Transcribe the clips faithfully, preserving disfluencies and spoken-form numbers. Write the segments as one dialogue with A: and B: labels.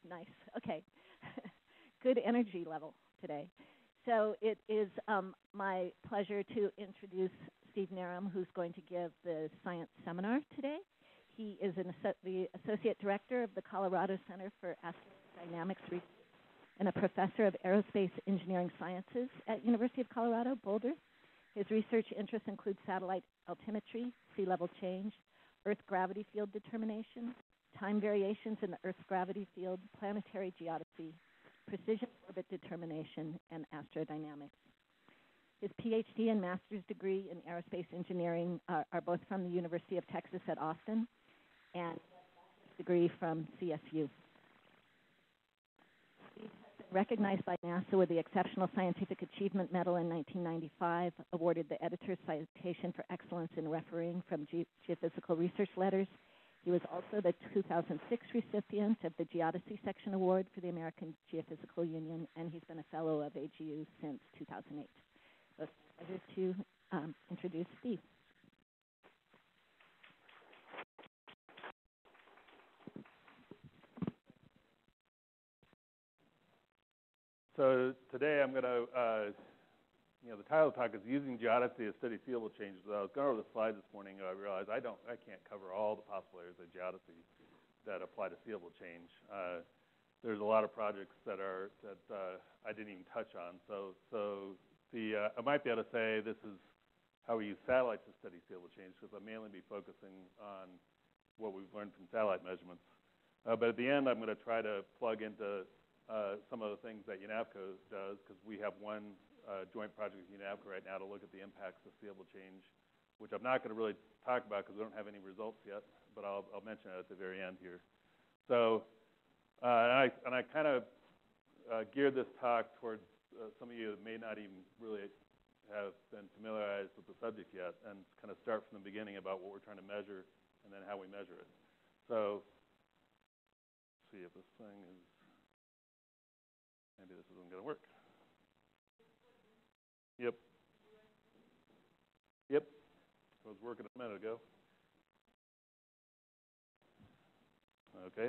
A: Nice. Okay. Good energy level today. So it is um, my pleasure to introduce Steve Nerem, who's going to give the science seminar today. He is an asso the Associate Director of the Colorado Center for Astrodynamics Research and a Professor of Aerospace Engineering Sciences at University of Colorado, Boulder. His research interests include satellite altimetry, sea level change, Earth gravity field determination, time variations in the Earth's gravity field, planetary geodesy, precision orbit determination, and astrodynamics. His PhD and master's degree in aerospace engineering are, are both from the University of Texas at Austin and his degree from C S U. Steve has been recognized by NASA with the Exceptional Scientific Achievement Medal in nineteen ninety-five, awarded the Editor's Citation for Excellence in Refereeing from Ge Geophysical Research Letters. He was also the two thousand six recipient of the Geodesy Section Award for the American Geophysical Union, and he's been a fellow of A G U since two thousand eight. So it's a pleasure to um, introduce Steve.
B: So today I'm going to, uh, you know, the title of the talk is Using Geodesy to Study Sea Level Changes. I was going over the slides this morning, and I realized I don't, I can't cover all the possible areas of geodesy that apply to sea level change. Uh, there's a lot of projects that are that uh, I didn't even touch on. So, so the uh, I might be able to say this is how we use satellites to study sea level change, because I'll mainly be focusing on what we've learned from satellite measurements. Uh, but at the end, I'm going to try to plug into uh, some of the things that UNAVCO does, because we have one uh, joint project with UNAVCO right now to look at the impacts of sea level change, which I'm not going to really talk about because we don't have any results yet, but I'll, I'll mention it at the very end here. So, uh, and I, and I kind of uh, geared this talk towards uh, some of you that may not even really have been familiarized with the subject yet, and kind of start from the beginning about what we're trying to measure and then how we measure it. So, let's see if this thing is, maybe this isn't going to work. Yep. Yep. I was working a minute ago. Okay.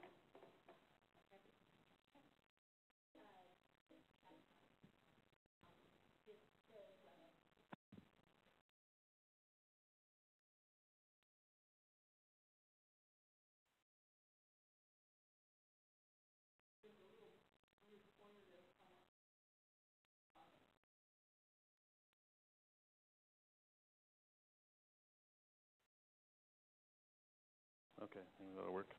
B: Okay, maybe that'll work.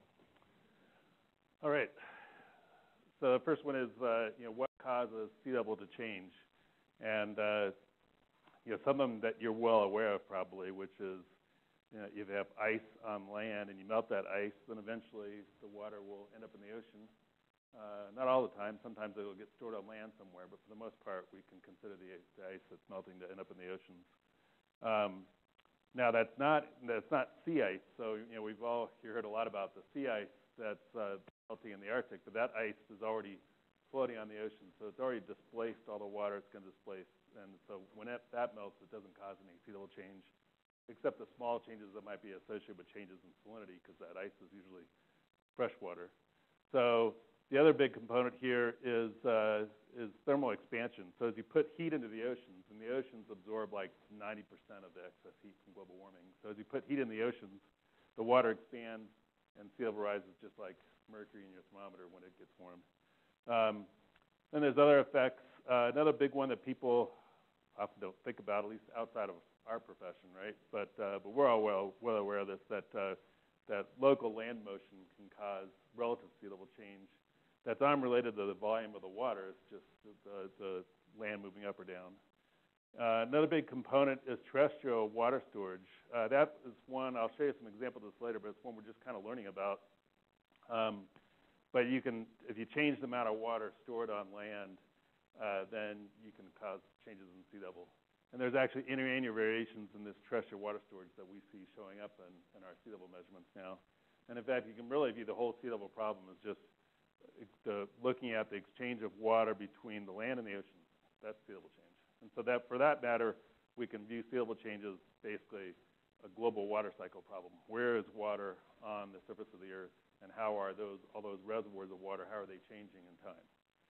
B: All right. So the first one is, uh, you know, what causes sea level to change? And, uh, you know, some of them that you're well aware of probably, which is, you know, if you have ice on land and you melt that ice, then eventually the water will end up in the ocean. Uh, not all the time. Sometimes it will get stored on land somewhere, but for the most part, we can consider the, the ice that's melting to end up in the oceans. Um, Now that's not that's not sea ice. So you know we've all heard a lot about the sea ice that's uh, melting in the Arctic, but that ice is already floating on the ocean, so it's already displaced all the water it's going to displace. And so when it, that melts, it doesn't cause any sea level change, except the small changes that might be associated with changes in salinity, because that ice is usually fresh water. So the other big component here is uh, is thermal expansion. So as you put heat into the oceans, and the oceans absorb like ninety percent of the excess heat from global warming. So as you put heat in the oceans, the water expands and sea level rises just like mercury in your thermometer when it gets warm. Um, then there's other effects. Uh, another big one that people often don't think about, at least outside of our profession, right? But uh, but we're all well well aware of this, that uh, that local land motion can cause relative sea level change. That's unrelated to the volume of the water. It's just the, the land moving up or down. Uh, another big component is terrestrial water storage. Uh, that is one, I'll show you some examples of this later, but it's one we're just kind of learning about. Um, but you can, if you change the amount of water stored on land, uh, then you can cause changes in sea level. And there's actually interannual variations in this terrestrial water storage that we see showing up in, in our sea level measurements now. And in fact, you can really view the whole sea level problem as just the, looking at the exchange of water between the land and the oceans. That's sea level change. And so that, for that matter, we can view sea level change as basically a global water cycle problem. Where is water on the surface of the Earth? and how are those all those reservoirs of water, how are they changing in time?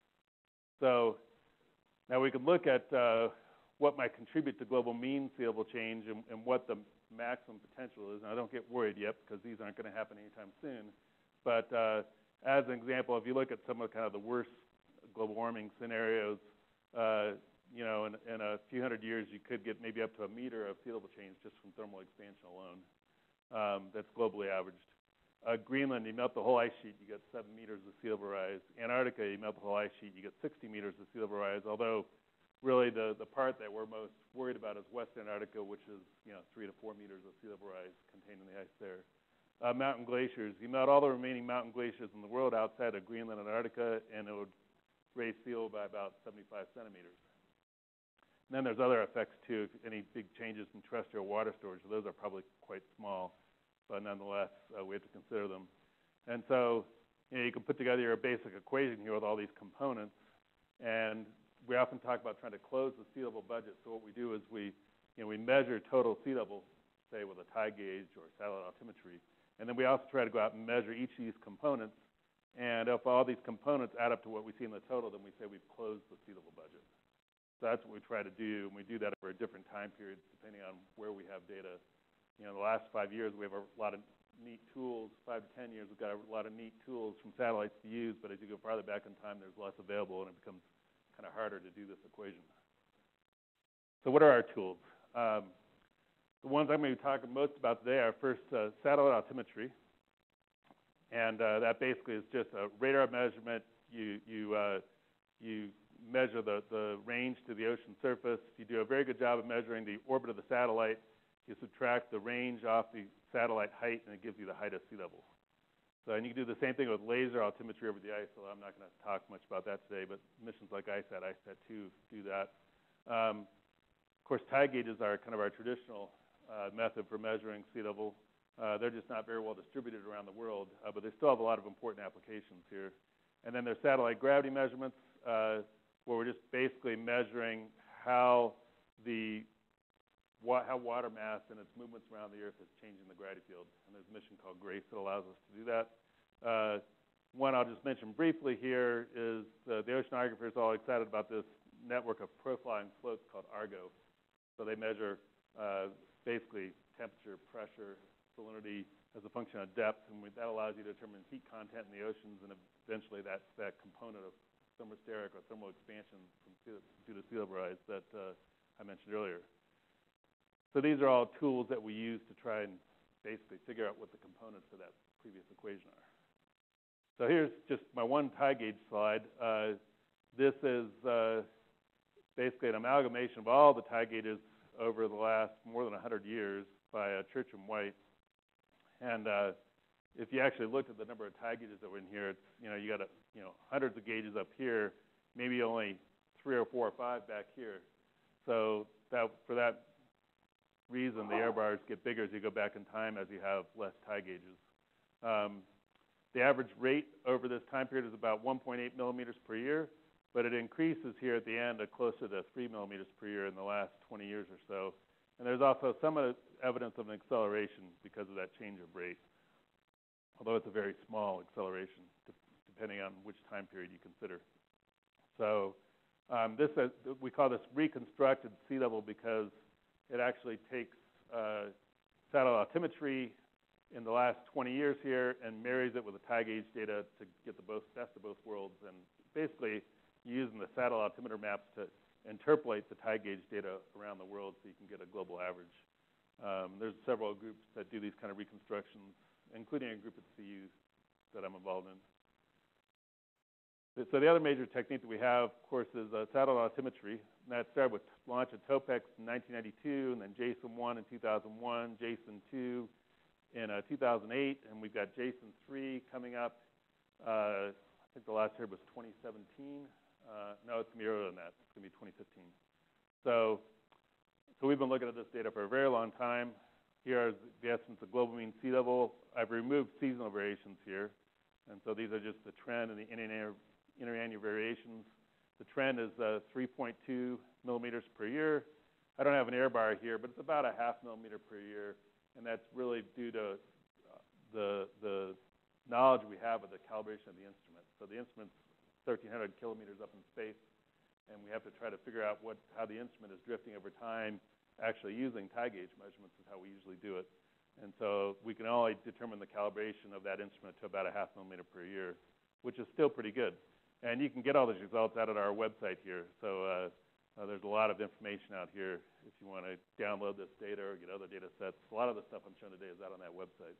B: So now we could look at uh, what might contribute to global mean sea level change and, and what the maximum potential is. Now, don't get worried yet, because these aren't going to happen anytime soon. But uh, as an example, if you look at some of kind of the worst global warming scenarios, uh, you know, in, in a few hundred years, you could get maybe up to a meter of sea level change just from thermal expansion alone. Um, that's globally averaged. Uh, Greenland, you melt the whole ice sheet, you get seven meters of sea level rise. Antarctica, you melt the whole ice sheet, you get sixty meters of sea level rise. Although, really, the, the part that we're most worried about is West Antarctica, which is, you know, three to four meters of sea level rise contained in the ice there. Uh, mountain glaciers, you melt all the remaining mountain glaciers in the world outside of Greenland and Antarctica, and it would raise sea level by about seventy-five centimeters. And then there's other effects too. Any big changes in terrestrial water storage, those are probably quite small, but nonetheless, uh, we have to consider them. And so, you know, you can put together your basic equation here with all these components, and we often talk about trying to close the sea level budget. So what we do is we, you know, we measure total sea level, say with a tide gauge or satellite altimetry, and then we also try to go out and measure each of these components. And if all these components add up to what we see in the total, then we say we've closed the sea level budget. So that's what we try to do, and we do that over different time periods depending on where we have data. You know, in the last five years, we have a lot of neat tools. Five to ten years, we've got a lot of neat tools from satellites to use, but as you go farther back in time, there's less available, and it becomes kind of harder to do this equation. So what are our tools? Um, the ones I'm going to be talking most about today are first uh, satellite altimetry, and uh, that basically is just a radar measurement. You, you, uh, you measure the, the range to the ocean surface. You do a very good job of measuring the orbit of the satellite. You subtract the range off the satellite height, and it gives you the height of sea level. So, and you can do the same thing with laser altimetry over the ice, although I'm not going to talk much about that today, but missions like ISAT, ISAT two do that. Um, of course, tide gauges are kind of our traditional uh, method for measuring sea level. Uh, they're just not very well distributed around the world, uh, but they still have a lot of important applications here. And then there's satellite gravity measurements, uh, where we're just basically measuring how the wa how water mass and its movements around the Earth is changing the gravity field. And there's a mission called GRACE that allows us to do that. Uh, one I'll just mention briefly here is uh, the oceanographers are all excited about this network of profiling floats called ARGO. So they measure uh, basically temperature, pressure, salinity as a function of depth, and we, that allows you to determine heat content in the oceans, and eventually that's that component of thermosteric or thermal expansion from sea, due to sea level rise that uh, I mentioned earlier. So these are all tools that we use to try and basically figure out what the components of that previous equation are. So here's just my one tide gauge slide. Uh, this is uh, basically an amalgamation of all the tide gauges over the last more than one hundred years by uh, Church and White. And uh, if you actually looked at the number of tide gauges that were in here, it's, you know, you got a, you know, hundreds of gauges up here, maybe only three or four or five back here. So that, for that reason, the error bars get bigger as you go back in time as you have less tide gauges. Um, the average rate over this time period is about one point eight millimeters per year, but it increases here at the end to closer to three millimeters per year in the last twenty years or so. And there's also some evidence of an acceleration because of that change of rate, although it's a very small acceleration depending on which time period you consider. So um, this uh, we call this reconstructed sea level because it actually takes uh, satellite altimetry in the last twenty years here and marries it with the tide gauge data to get the both, best of both worlds, and basically using the satellite altimeter maps to interpolate the tide gauge data around the world so you can get a global average. Um, there's several groups that do these kind of reconstructions, including a group at C U that I'm involved in. So the other major technique that we have, of course, is uh, satellite altimetry. And that started with launch of TOPEX in nineteen ninety-two, and then JASON one in two thousand one, JASON two in uh, two thousand eight, and we've got JASON three coming up. Uh, I think the last year was twenty seventeen. Uh, no, it's going to be earlier than that. It's going to be twenty fifteen. So, so we've been looking at this data for a very long time. Here is the essence of global mean sea level. I've removed seasonal variations here. And so these are just the trend and the interannual, interannual variations. The trend is uh, three point two millimeters per year. I don't have an error bar here, but it's about a half millimeter per year. And that's really due to uh, the, the knowledge calibration of the instrument. So the instrument's thirteen hundred kilometers up in space, and we have to try to figure out what, how the instrument is drifting over time, actually using tie gauge measurements is how we usually do it. And so we can only determine the calibration of that instrument to about a half millimeter per year, which is still pretty good. And you can get all these results out at our website here. So uh, uh, there's a lot of information out here if you want to download this data or get other data sets. A lot of the stuff I'm showing today is out on that website.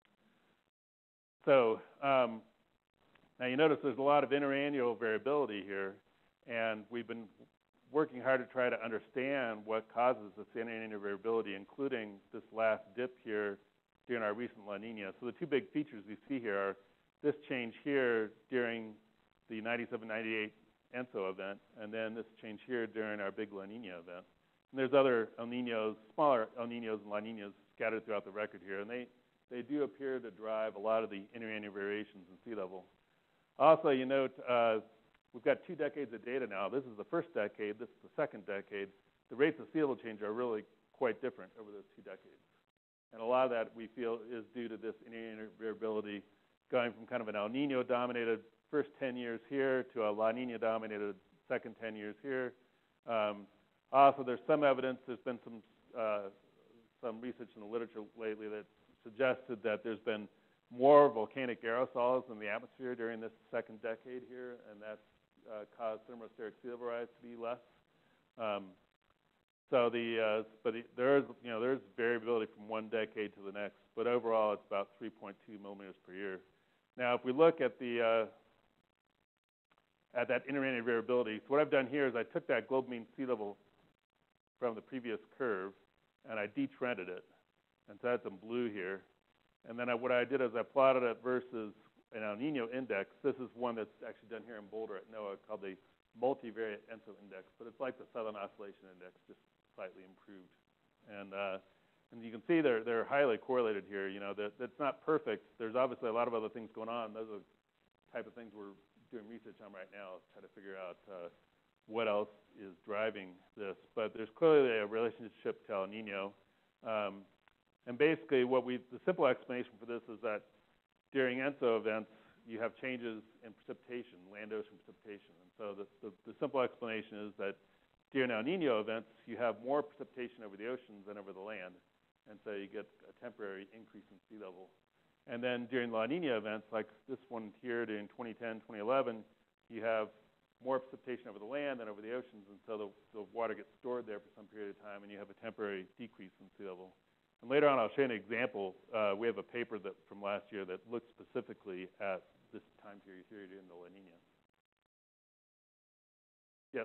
B: So um, now you notice there's a lot of interannual variability here, and we've been working hard to try to understand what causes this interannual variability, including this last dip here during our recent La Nina. So the two big features we see here are this change here during the ninety-seven ninety-eight ENSO event, and then this change here during our big La Nina event. And there's other El Niños, smaller El Niños and La Ninas scattered throughout the record here, and they, they do appear to drive a lot of the interannual variations in sea level. Also, you note, uh, we've got two decades of data now. This is the first decade. This is the second decade. The rates of sea level change are really quite different over those two decades. And a lot of that, we feel, is due to this interannual variability going from kind of an El Nino-dominated first ten years here to a La Nina-dominated second ten years here. Um, also, there's some evidence, there's been some, uh, some research in the literature lately that suggested that there's been more volcanic aerosols in the atmosphere during this second decade here, and that's uh, caused thermospheric sea level rise to be less. Um, so the, uh, but the, there's, you know, there's variability from one decade to the next, but overall it's about three point two millimeters per year. Now, if we look at the uh, at that interannual variability, so what I've done here is I took that global mean sea level from the previous curve, and I detrended it, and so that's in blue here. And then I, what I did is I plotted it versus an El Nino index. This is one that's actually done here in Boulder at NOAA called the multivariate ENSO index, but it's like the Southern Oscillation Index, just slightly improved. And uh, and you can see they're they're highly correlated here. You know, that that's not perfect. There's obviously a lot of other things going on. Those are the type of things we're doing research on right now, try to figure out uh, what else is driving this. But there's clearly a relationship to El Nino. Um, And basically, what we, the simple explanation for this is that during ENSO events, you have changes in precipitation, land ocean precipitation. And so the, the, the simple explanation is that during El Nino events, you have more precipitation over the oceans than over the land. And so you get a temporary increase in sea level. And then during La Nina events, like this one here during twenty ten, twenty eleven, you have more precipitation over the land than over the oceans. And so the, the water gets stored there for some period of time, and you have a temporary decrease in sea level. And later on, I'll show you an example. Uh, we have a paper that, from last year that looks specifically at this time period here in the La Nina. Yes?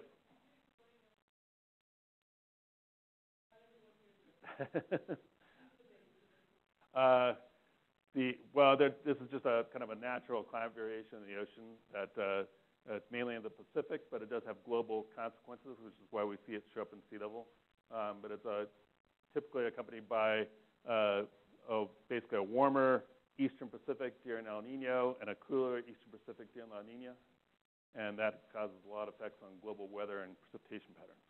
B: uh, the, well, there, this is just a kind of a natural climate variation in the ocean that uh, it's mainly in the Pacific, but it does have global consequences, which is why we see it show up in sea level. Um, but it's a typically accompanied by uh, oh, basically a warmer eastern Pacific during El Nino and a cooler eastern Pacific during La Nina. And that causes a lot of effects on global weather and precipitation patterns.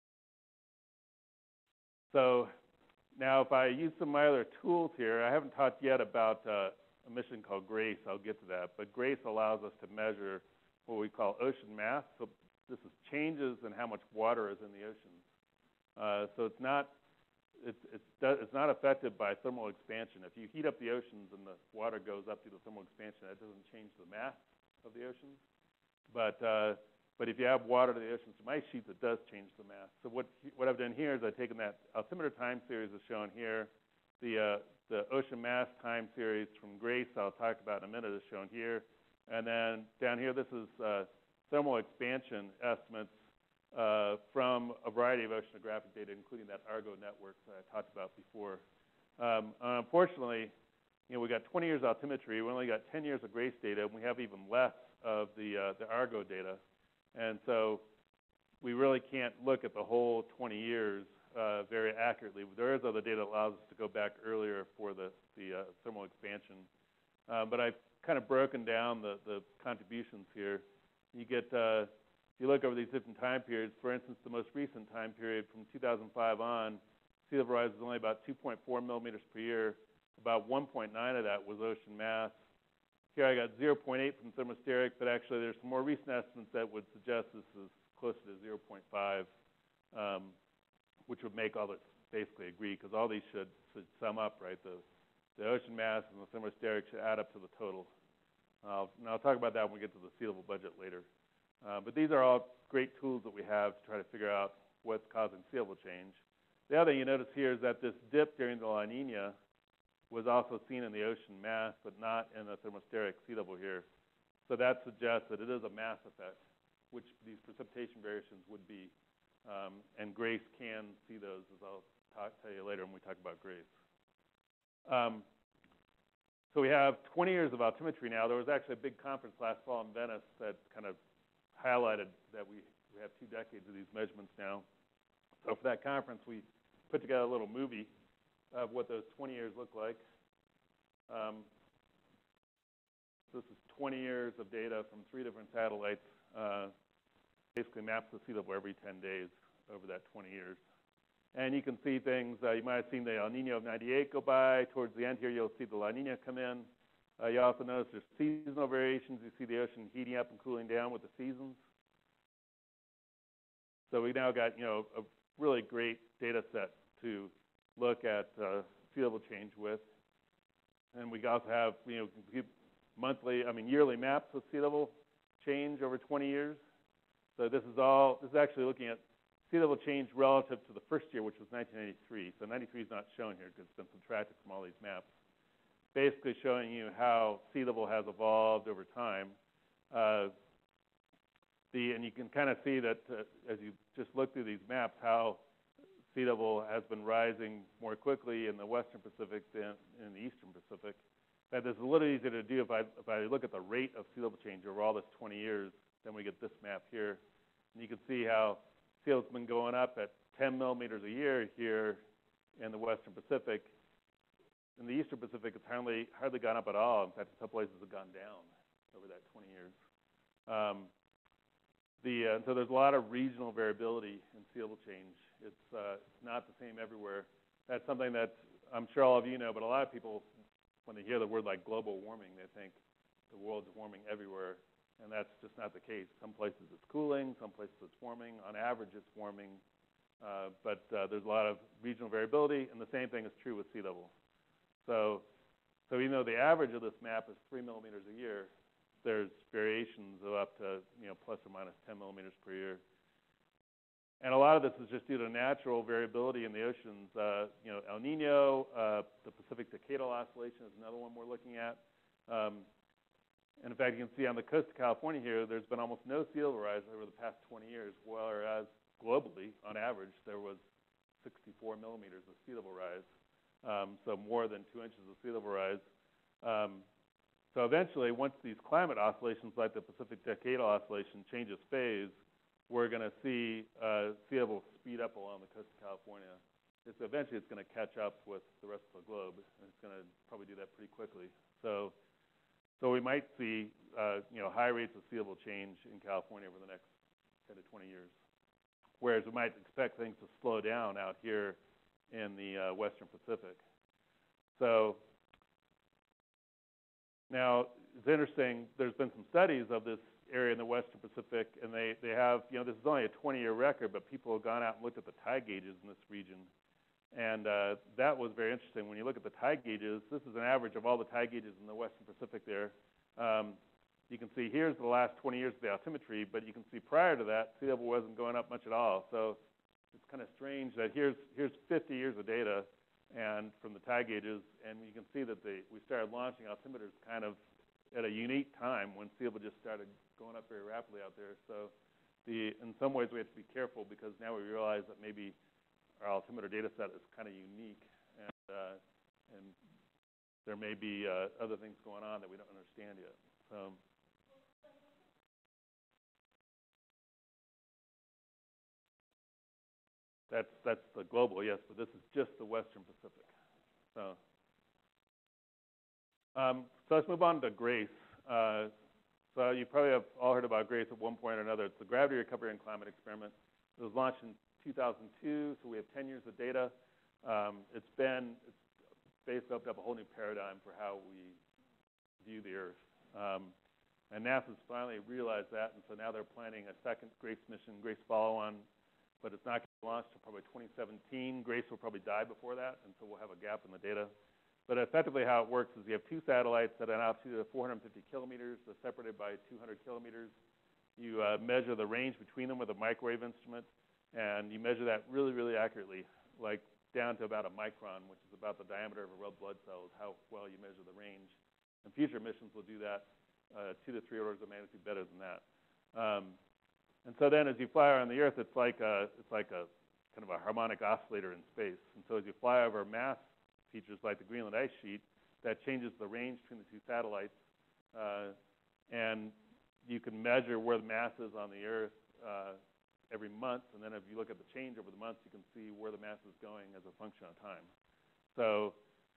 B: So now if I use some of my other tools here, I haven't talked yet about uh, a mission called GRACE. I'll get to that. But GRACE allows us to measure what we call ocean mass. So this is changes in how much water is in the oceans. Uh, so it's not It's, it's, it's not affected by thermal expansion. If you heat up the oceans and the water goes up due to thermal expansion, that doesn't change the mass of the oceans. But, uh, but if you add water to the oceans from ice sheets, it does change the mass. So what, what I've done here is I've taken that altimeter time series as shown here. The, uh, the ocean mass time series from GRACE I'll talk about in a minute is shown here. And then down here, this is uh, thermal expansion estimates Uh, from a variety of oceanographic data, including that Argo network that I talked about before. Um, unfortunately, you know, we got twenty years altimetry. We only got ten years of GRACE data, and we have even less of the uh, the Argo data. And so we really can't look at the whole twenty years uh, very accurately. There is other data that allows us to go back earlier for the the uh, thermal expansion. Uh, but I've kind of broken down the the contributions here. You get uh, If you look over these different time periods, for instance, the most recent time period from two thousand five on, sea level rise was only about two point four millimeters per year. About one point nine of that was ocean mass. Here I got zero point eight from thermosteric, but actually there's some more recent estimates that would suggest this is closer to zero point five, um, which would make all this basically agree, because all these should, should sum up, right? The, the ocean mass and the thermosteric should add up to the total. Uh, and I'll talk about that when we get to the sea level budget later. Uh, but these are all great tools that we have to try to figure out what's causing sea level change. The other thing you notice here is that this dip during the La Nina was also seen in the ocean mass, but not in the thermosteric sea level here. So that suggests that it is a mass effect, which these precipitation variations would be. Um, and GRACE can see those, as I'll talk, tell you later when we talk about GRACE. Um, so we have twenty years of altimetry now. There was actually a big conference last fall in Venice that kind of highlighted that we, we have two decades of these measurements now. So for that conference, we put together a little movie of what those twenty years look like. Um, so this is twenty years of data from three different satellites. Uh, basically maps the sea level every ten days over that twenty years. And you can see things, uh, you might have seen the El Nino of ninety-eight go by. Towards the end here, you'll see the La Nina come in. Uh, you also notice there's seasonal variations. You see the ocean heating up and cooling down with the seasons. So we now got, you know, a really great data set to look at uh, sea level change with. And we also have, you know, monthly, I mean, yearly maps of sea level change over twenty years. So this is all, this is actually looking at sea level change relative to the first year, which was nineteen ninety-three. So ninety-three is not shown here because it's been subtracted from all these maps. Basically showing you how sea level has evolved over time. Uh, the, and you can kind of see that uh, as you just look through these maps, how sea level has been rising more quickly in the Western Pacific than in the Eastern Pacific. But this is a little easier to do if I, if I look at the rate of sea level change over all this twenty years. Then we get this map here. And you can see how sea level's been going up at ten millimeters a year here in the Western Pacific. In the Eastern Pacific, it's hardly, hardly gone up at all. In fact, in some places it's gone down over that twenty years. Um, the, uh, so there's a lot of regional variability in sea level change. It's, uh, it's not the same everywhere. That's something that I'm sure all of you know, but a lot of people, when they hear the word like global warming, they think the world's warming everywhere. And that's just not the case. Some places it's cooling, some places it's warming. On average, it's warming. Uh, but uh, there's a lot of regional variability, and the same thing is true with sea level. So, so even though the average of this map is three millimeters a year, there's variations of up to, you know, plus or minus ten millimeters per year. And a lot of this is just due to natural variability in the oceans. Uh, you know, El Nino, uh, the Pacific Decadal Oscillation is another one we're looking at. Um, And in fact, you can see on the coast of California here, there's been almost no sea level rise over the past twenty years, whereas globally, on average, there was sixty-four millimeters of sea level rise, um, so more than two inches of sea level rise. Um, so eventually, once these climate oscillations like the Pacific Decadal Oscillation changes phase, we're going to see uh, sea level speed up along the coast of California. It's, eventually, it's going to catch up with the rest of the globe, and it's going to probably do that pretty quickly. So. So we might see, uh, you know, high rates of sea level change in California over the next ten to twenty years, whereas we might expect things to slow down out here in the uh, Western Pacific. So now it's interesting. There's been some studies of this area in the Western Pacific, and they they have, you know, this is only a twenty-year record, but people have gone out and looked at the tide gauges in this region. And uh, that was very interesting. When you look at the tide gauges, this is an average of all the tide gauges in the Western Pacific there. Um, you can see here's the last twenty years of the altimetry, but you can see prior to that, sea level wasn't going up much at all. So it's kind of strange that here's, here's fifty years of data and from the tide gauges, and you can see that the, we started launching altimeters kind of at a unique time when sea level just started going up very rapidly out there. So the, in some ways we have to be careful because now we realize that maybe our altimeter data set is kind of unique, and, uh, and there may be uh, other things going on that we don't understand yet. So, that's, that's the global, yes, but this is just the Western Pacific. So, um, so let's move on to GRACE. Uh, so you probably have all heard about GRACE at one point or another. It's the Gravity Recovery and Climate Experiment. It was launched in two thousand two, so we have ten years of data. Um, it's been, it's basically opened up a whole new paradigm for how we view the Earth. Um, and NASA's finally realized that, and so now they're planning a second GRACE mission, GRACE follow-on, but it's not going to be launched until probably twenty seventeen. GRACE will probably die before that, and so we'll have a gap in the data. But effectively how it works is you have two satellites at an altitude of four hundred fifty kilometers. They're separated by two hundred kilometers. You uh, measure the range between them with a microwave instrument, and you measure that really, really accurately, like down to about a micron, which is about the diameter of a red blood cell, is how well you measure the range. And future missions will do that uh, two to three orders of magnitude better than that. Um, and so then as you fly around the Earth, it's like a, it's like a kind of a harmonic oscillator in space. And so as you fly over mass features like the Greenland ice sheet, that changes the range between the two satellites. Uh, and you can measure where the mass is on the Earth uh, every month. And then if you look at the change over the months, you can see where the mass is going as a function of time. So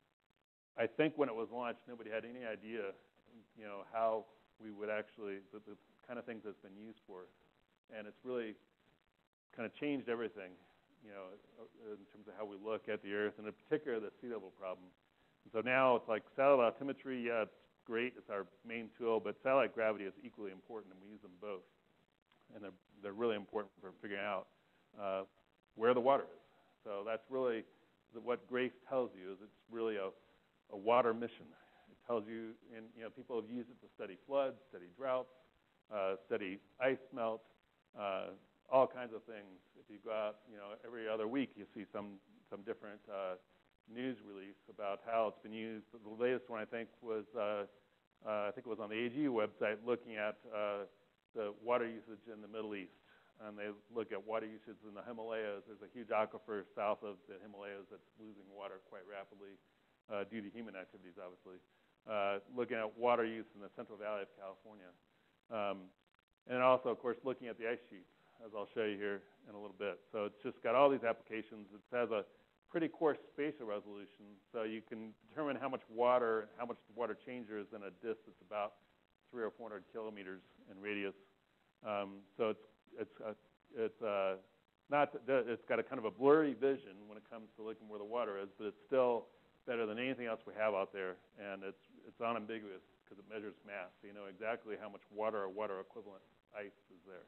B: I think when it was launched, nobody had any idea, you know, how we would actually, the, the kind of things it's been used for. And it's really kind of changed everything, you know, in terms of how we look at the Earth, and in particular the sea level problem. And so now it's like satellite altimetry, yeah, it's great, it's our main tool, but satellite gravity is equally important, and we use them both. And they're, they're really important for figuring out uh, where the water is. So that's really the, what GRACE tells you, is it's really a, a water mission. It tells you, and you know, people have used it to study floods, study droughts, uh, study ice melt, uh, all kinds of things. If you go out, you know, every other week you see some, some different uh, news release about how it's been used. The latest one, I think, was, uh, uh, I think it was on the A G U website, looking at uh, the water usage in the Middle East. And they look at water usage in the Himalayas. There's a huge aquifer south of the Himalayas that's losing water quite rapidly uh, due to human activities, obviously. Uh, looking at water use in the Central Valley of California. Um, and also, of course, looking at the ice sheets, as I'll show you here in a little bit. So it's just got all these applications. It has a pretty coarse spatial resolution, so you can determine how much water, how much the water changes in a disk that's about three or four hundred kilometers in radius. Um, so it's it's uh, it's uh, not it's got a kind of a blurry vision when it comes to looking where the water is, but it's still better than anything else we have out there, and it's it's unambiguous because it measures mass, so you know exactly how much water or water equivalent ice is there.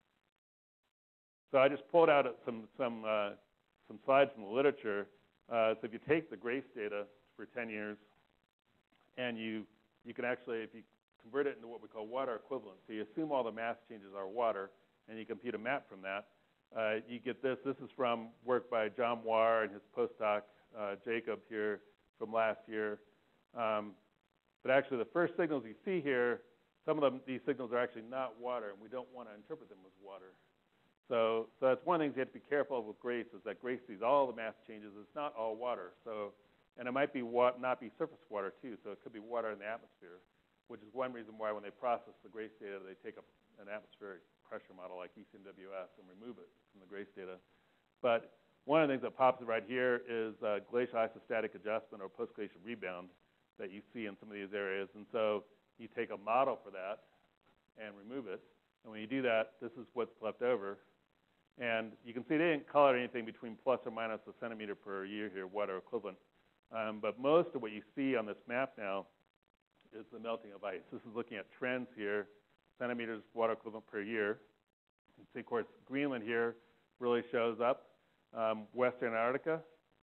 B: So I just pulled out some some uh, some slides from the literature. Uh, so if you take the GRACE data for ten years, and you you can actually, if you convert it into what we call water equivalent, so you assume all the mass changes are water, and you compute a map from that, uh, you get this. This is from work by John Moir and his postdoc uh, Jacob here from last year. Um, but actually, the first signals you see here, some of them, these signals are actually not water, and we don't want to interpret them as water. So, so that's one of the things you have to be careful of with GRACE, is that GRACE sees all the mass changes. It's not all water. So, and it might be wa not be surface water too. So it could be water in the atmosphere, which is one reason why when they process the GRACE data, they take a, an atmospheric pressure model like E C M W S and remove it from the GRACE data. But one of the things that pops right here is uh, glacial isostatic adjustment or post-glacial rebound that you see in some of these areas. And so you take a model for that and remove it. And when you do that, this is what's left over. And you can see they didn't color anything between plus or minus a centimeter per year here, water equivalent. Um, but most of what you see on this map now is the melting of ice. This is looking at trends here, centimeters water equivalent per year. You can see, of course, Greenland here really shows up. Um, Western Antarctica,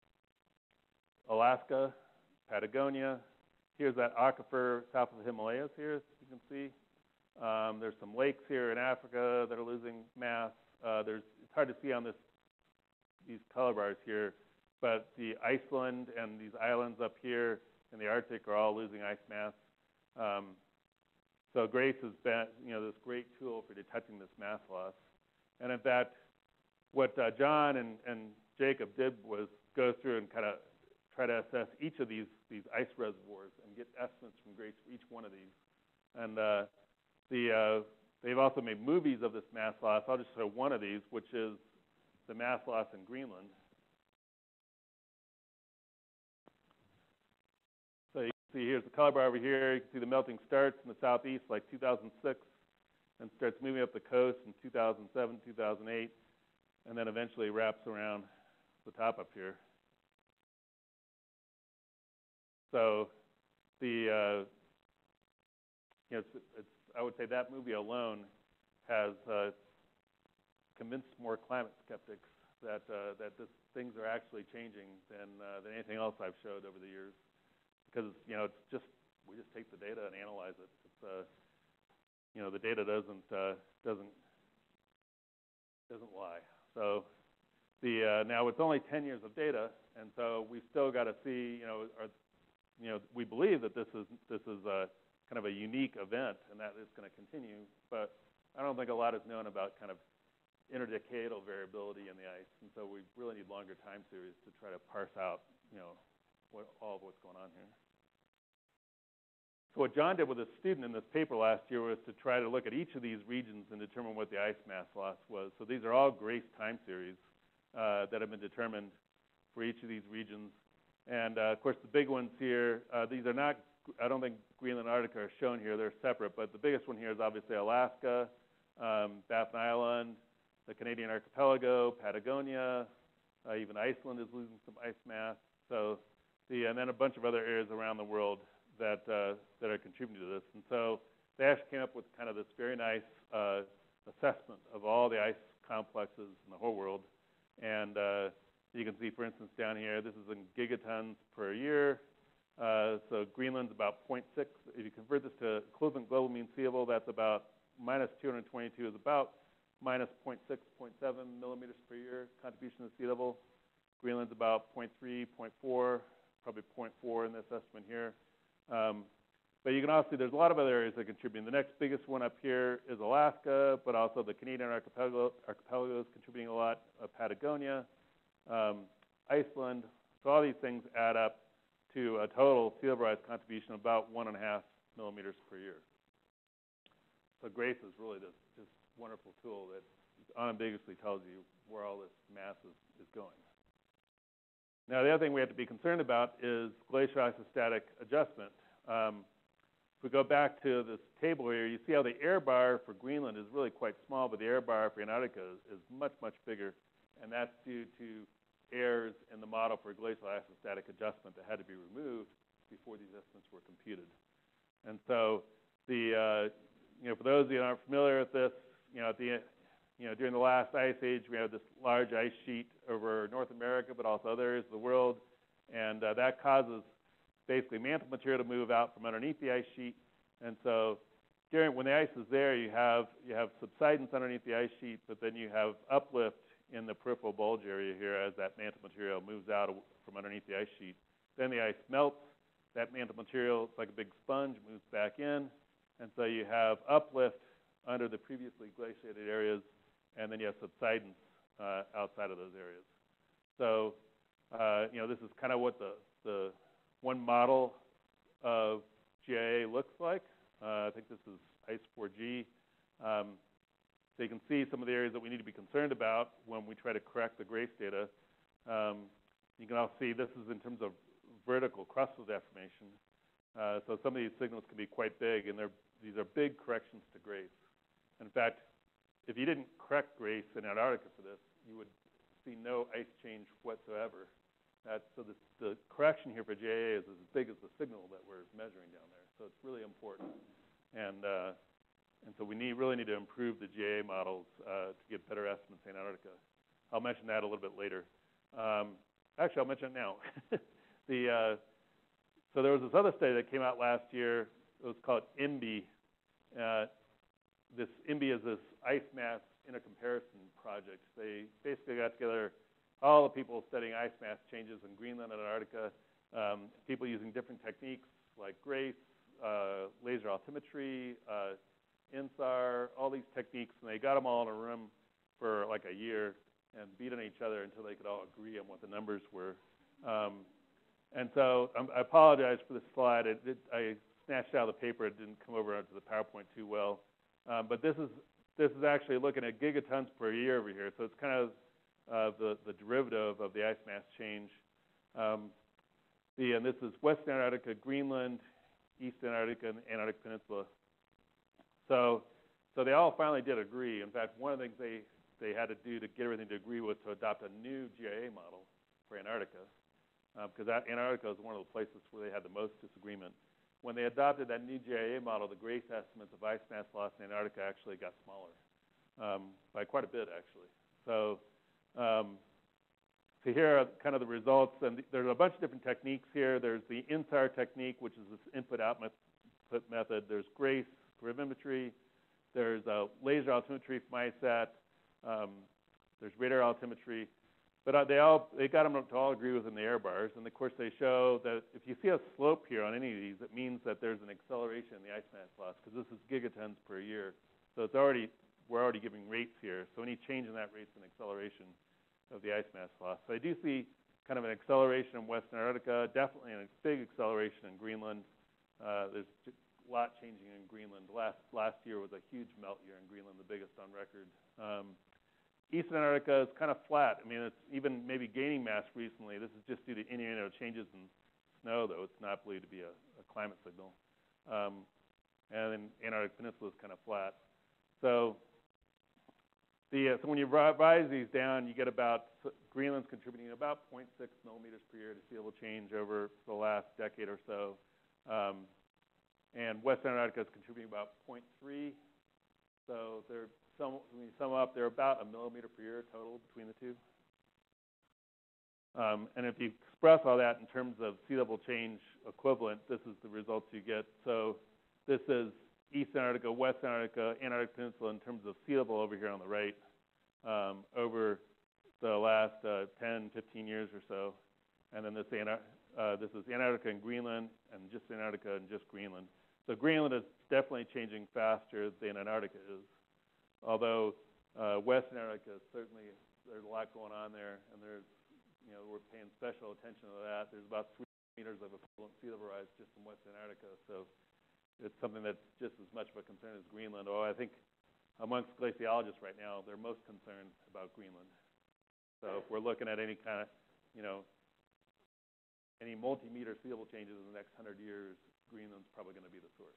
B: Alaska, Patagonia. Here's that aquifer south of the Himalayas here, you can see. Um, there's some lakes here in Africa that are losing mass. Uh, there's, it's hard to see on this, these color bars here, but the Iceland and these islands up here in the Arctic are all losing ice mass. Um, so GRACE has been, you know, this great tool for detecting this mass loss. And in fact, what uh, John and, and Jacob did was go through and kind of try to assess each of these, these ice reservoirs and get estimates from GRACE for each one of these. And uh, the, uh, they've also made movies of this mass loss. I'll just show one of these, which is the mass loss in Greenland. So you can see here's the color bar over here. You can see the melting starts in the southeast like two thousand six and starts moving up the coast in two thousand seven, two thousand eight, and then eventually wraps around the top up here. So the uh, you know, it's, it's, I would say that movie alone has uh, convinced more climate skeptics that uh, that this, things are actually changing than uh, than anything else I've showed over the years. Because you know, it's just we just take the data and analyze it. It's uh, you know, the data doesn't uh, doesn't doesn't lie. So the uh, now it's only ten years of data, and so we've still got to see. You know, are, you know, we believe that this is this is a kind of a unique event, and that is going to continue. But I don't think a lot is known about kind of interdecadal variability in the ice, and so we really need longer time series to try to parse out, you know, what, all of what's going on here. So what John did with a student in this paper last year was to try to look at each of these regions and determine what the ice mass loss was. So these are all GRACE time series uh, that have been determined for each of these regions. And uh, of course, the big ones here, uh, these are not, I don't think Greenland and Antarctica are shown here, they're separate, but the biggest one here is obviously Alaska, um, Baffin Island, the Canadian archipelago, Patagonia, uh, even Iceland is losing some ice mass. So the, and then a bunch of other areas around the world that uh, that are contributing to this. And so they actually came up with kind of this very nice uh, assessment of all the ice complexes in the whole world. And uh, you can see, for instance, down here, this is in gigatons per year. Uh, so Greenland's about zero point six. If you convert this to equivalent global mean sea level, that's about minus two hundred twenty-two is about minus zero point six, zero point seven millimeters per year contribution to sea level. Greenland's about zero point three, zero point four, probably zero point four in this estimate here. Um, but you can also see there's a lot of other areas that contribute. The next biggest one up here is Alaska, but also the Canadian archipelago, archipelago is contributing a lot, uh, Patagonia, um, Iceland. So all these things add up to a total sea level rise contribution of about one and a half millimeters per year. So GRACE is really this, this wonderful tool that unambiguously tells you where all this mass is, is going. Now, the other thing we have to be concerned about is glacial isostatic adjustment. Um, if we go back to this table here, you see how the air bar for Greenland is really quite small, but the air bar for Antarctica is, is much, much bigger, and that's due to errors in the model for glacial isostatic adjustment that had to be removed before these estimates were computed. And so, the uh, you know, for those of you who aren't familiar with this, you know, at the You know, during the last ice age, we had this large ice sheet over North America, but also other areas of the world, and uh, that causes basically mantle material to move out from underneath the ice sheet. And so, during when the ice is there, you have you have subsidence underneath the ice sheet, but then you have uplift in the peripheral bulge area here as that mantle material moves out from underneath the ice sheet. Then the ice melts. That mantle material, it's like a big sponge, moves back in, and so you have uplift under the previously glaciated areas, and then you have subsidence uh, outside of those areas. So, uh, you know, this is kind of what the, the one model of G I A looks like. Uh, I think this is ice four G. Um, so you can see some of the areas that we need to be concerned about when we try to correct the GRACE data. Um, you can also see this is in terms of vertical crustal deformation. Uh, so some of these signals can be quite big, and they're, these are big corrections to GRACE. In fact, if you didn't correct GRACE in Antarctica for this, you would see no ice change whatsoever. That's, so this, the correction here for G I A is as big as the signal that we're measuring down there. So it's really important. And, uh, and so we need, really need to improve the G I A models uh, to get better estimates in Antarctica. I'll mention that a little bit later. Um, actually, I'll mention it now. the, uh, so there was this other study that came out last year. It was called I M B I. Uh, this I M B I is this ice mass intercomparison project. They basically got together all the people studying ice mass changes in Greenland and Antarctica, um, people using different techniques like GRACE, uh, laser altimetry, uh, INSAR, all these techniques, and they got them all in a room for like a year and beat on each other until they could all agree on what the numbers were. Um, and so um, I apologize for this slide. It, it, I snatched out of the paper. It didn't come over onto the PowerPoint too well. Um, but this is this is actually looking at gigatons per year over here. So it's kind of uh, the, the derivative of the ice mass change. Um, the, and this is Western Antarctica, Greenland, Eastern Antarctica, and Antarctic Peninsula. So, so they all finally did agree. In fact, one of the things they, they had to do to get everything to agree was to adopt a new G I A model for Antarctica, because uh, Antarctica is one of the places where they had the most disagreement. when they adopted that new G I A model, the GRACE estimates of ice mass loss in Antarctica actually got smaller, um, by quite a bit, actually. So, um, so here are kind of the results, and th there's a bunch of different techniques here. There's the INSAR technique, which is this input-output method. There's GRACE, gravimetry. There's uh, laser altimetry from ISAT. Um, there's radar altimetry. But uh, they all they got them to all agree within the error bars, and of course they show that if you see a slope here on any of these, it means that there's an acceleration in the ice mass loss, because this is gigatons per year. So it's already we're already giving rates here. So any change in that rate is an acceleration of the ice mass loss. So I do see kind of an acceleration in Western Antarctica, definitely a big acceleration in Greenland. Uh, there's a lot changing in Greenland. Last last year was a huge melt year in Greenland, the biggest on record. Um, Eastern Antarctica is kind of flat. I mean, it's even maybe gaining mass recently. This is just due to you know, changes in snow, though. It's not believed to be a, a climate signal. Um, and then Antarctic Peninsula is kind of flat. So, the, uh, so when you revise these down, you get about, Greenland's contributing about zero point six millimeters per year to sea level change over the last decade or so. Um, and Western Antarctica is contributing about zero point three. So they're Some, when you sum up, they're about a millimeter per year total between the two. Um, and if you express all that in terms of sea level change equivalent, this is the results you get. So this is East Antarctica, West Antarctica, Antarctic Peninsula in terms of sea level over here on the right um, over the last uh, ten, fifteen years or so. And then this, uh, this is Antarctica and Greenland, and just Antarctica and just Greenland. So Greenland is definitely changing faster than Antarctica is. Although uh, Western Antarctica is certainly, there's a lot going on there, and there's, you know, we're paying special attention to that. There's about three meters of equivalent sea level rise just in Western Antarctica, so it's something that's just as much of a concern as Greenland. Although I think amongst glaciologists right now, they're most concerned about Greenland. So if we're looking at any kind of, you know, any multi-meter sea level changes in the next hundred years, Greenland's probably going to be the source.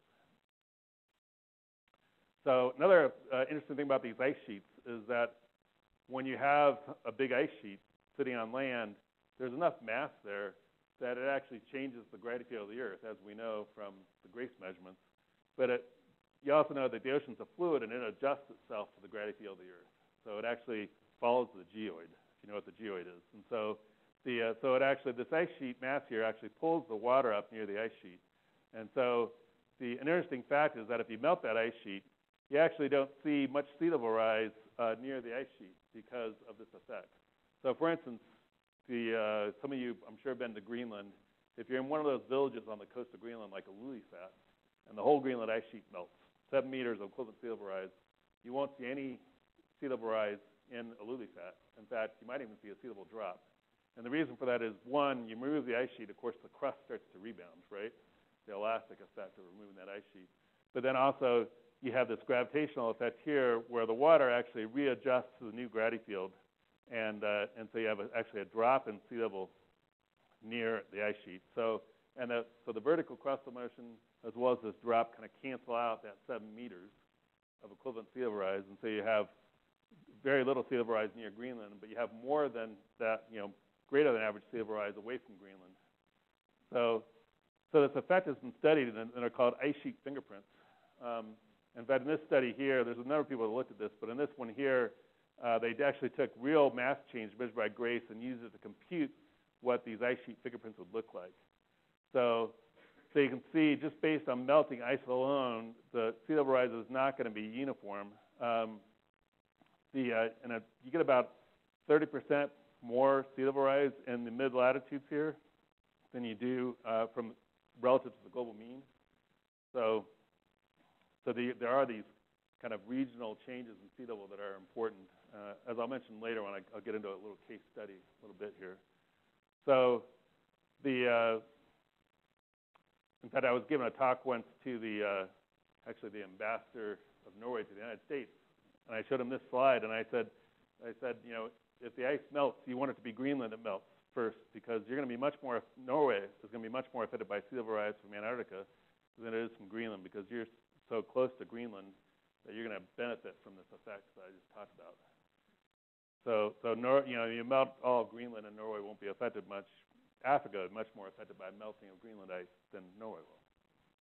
B: So another uh, interesting thing about these ice sheets is that when you have a big ice sheet sitting on land, there's enough mass there that it actually changes the gravity field of the Earth, as we know from the GRACE measurements. But it, you also know that the ocean's a fluid, and it adjusts itself to the gravity field of the Earth. So it actually follows the geoid, if you know what the geoid is. And so, the, uh, so it actually, this ice sheet mass here actually pulls the water up near the ice sheet. And so the, an interesting fact is that if you melt that ice sheet, you actually don't see much sea level rise uh, near the ice sheet because of this effect. So for instance, the, uh, some of you, I'm sure, have been to Greenland. If you're in one of those villages on the coast of Greenland, like Ilulissat, and the whole Greenland ice sheet melts, seven meters of equivalent sea level rise, you won't see any sea level rise in Ilulissat. In fact, you might even see a sea level drop. And the reason for that is, one, you remove the ice sheet, of course, the crust starts to rebound, right? The elastic effect of removing that ice sheet. But then also, you have this gravitational effect here where the water actually readjusts to the new gravity field. And, uh, and so you have a, actually a drop in sea level near the ice sheet. So, and the, so the vertical crustal motion as well as this drop kind of cancel out that seven meters of equivalent sea level rise. And so you have very little sea level rise near Greenland, but you have more than that, you know, greater than average sea level rise away from Greenland. So, so this effect has been studied, and, and are called ice sheet fingerprints. Um, In fact, in this study here, there's a number of people that looked at this, but in this one here, uh, they actually took real mass change measured by GRACE and used it to compute what these ice sheet fingerprints would look like. So, so you can see, just based on melting ice alone, the sea level rise is not going to be uniform. Um, the, uh, and a, you get about thirty percent more sea level rise in the mid-latitudes here than you do uh, from relative to the global mean. So. So the, there are these kind of regional changes in sea level that are important. Uh, as I'll mention later when I, I'll get into a little case study a little bit here. So the, uh, in fact, I was giving a talk once to the, uh, actually the ambassador of Norway to the United States, and I showed him this slide, and I said, I said, you know, if the ice melts, you want it to be Greenland that melts first, because you're going to be much more, Norway is going to be much more affected by sea level rise from Antarctica than it is from Greenland, because you're so close to Greenland that you're going to benefit from this effect that I just talked about. So, so Nor you know, you melt all of Greenland and Norway won't be affected much. Africa is much more affected by melting of Greenland ice than Norway will.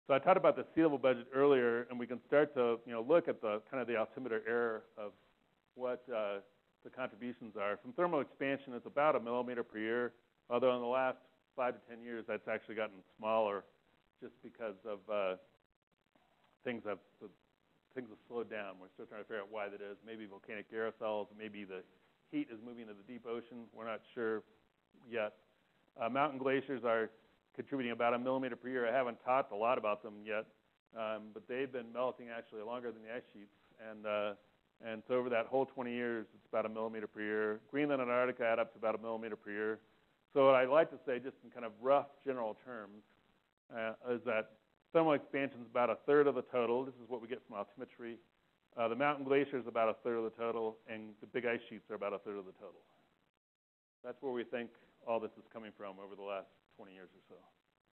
B: So I talked about the sea level budget earlier, and we can start to, you know, look at the kind of the altimeter error of what uh, the contributions are. From thermal expansion, it's about a millimeter per year, although in the last five to ten years, that's actually gotten smaller just because of uh, things have things have slowed down. We're still trying to figure out why that is. Maybe volcanic aerosols, maybe the heat is moving to the deep ocean. We're not sure yet. Uh, mountain glaciers are contributing about a millimeter per year. I haven't talked a lot about them yet, um, but they've been melting actually longer than the ice sheets. And, uh, and so over that whole twenty years, it's about a millimeter per year. Greenland and Antarctica add up to about a millimeter per year. So what I'd like to say, just in kind of rough general terms, uh, is that thermal expansion is about a third of the total. This is what we get from altimetry. Uh, the mountain glacier is about a third of the total, and the big ice sheets are about a third of the total. That's where we think all this is coming from over the last twenty years or so.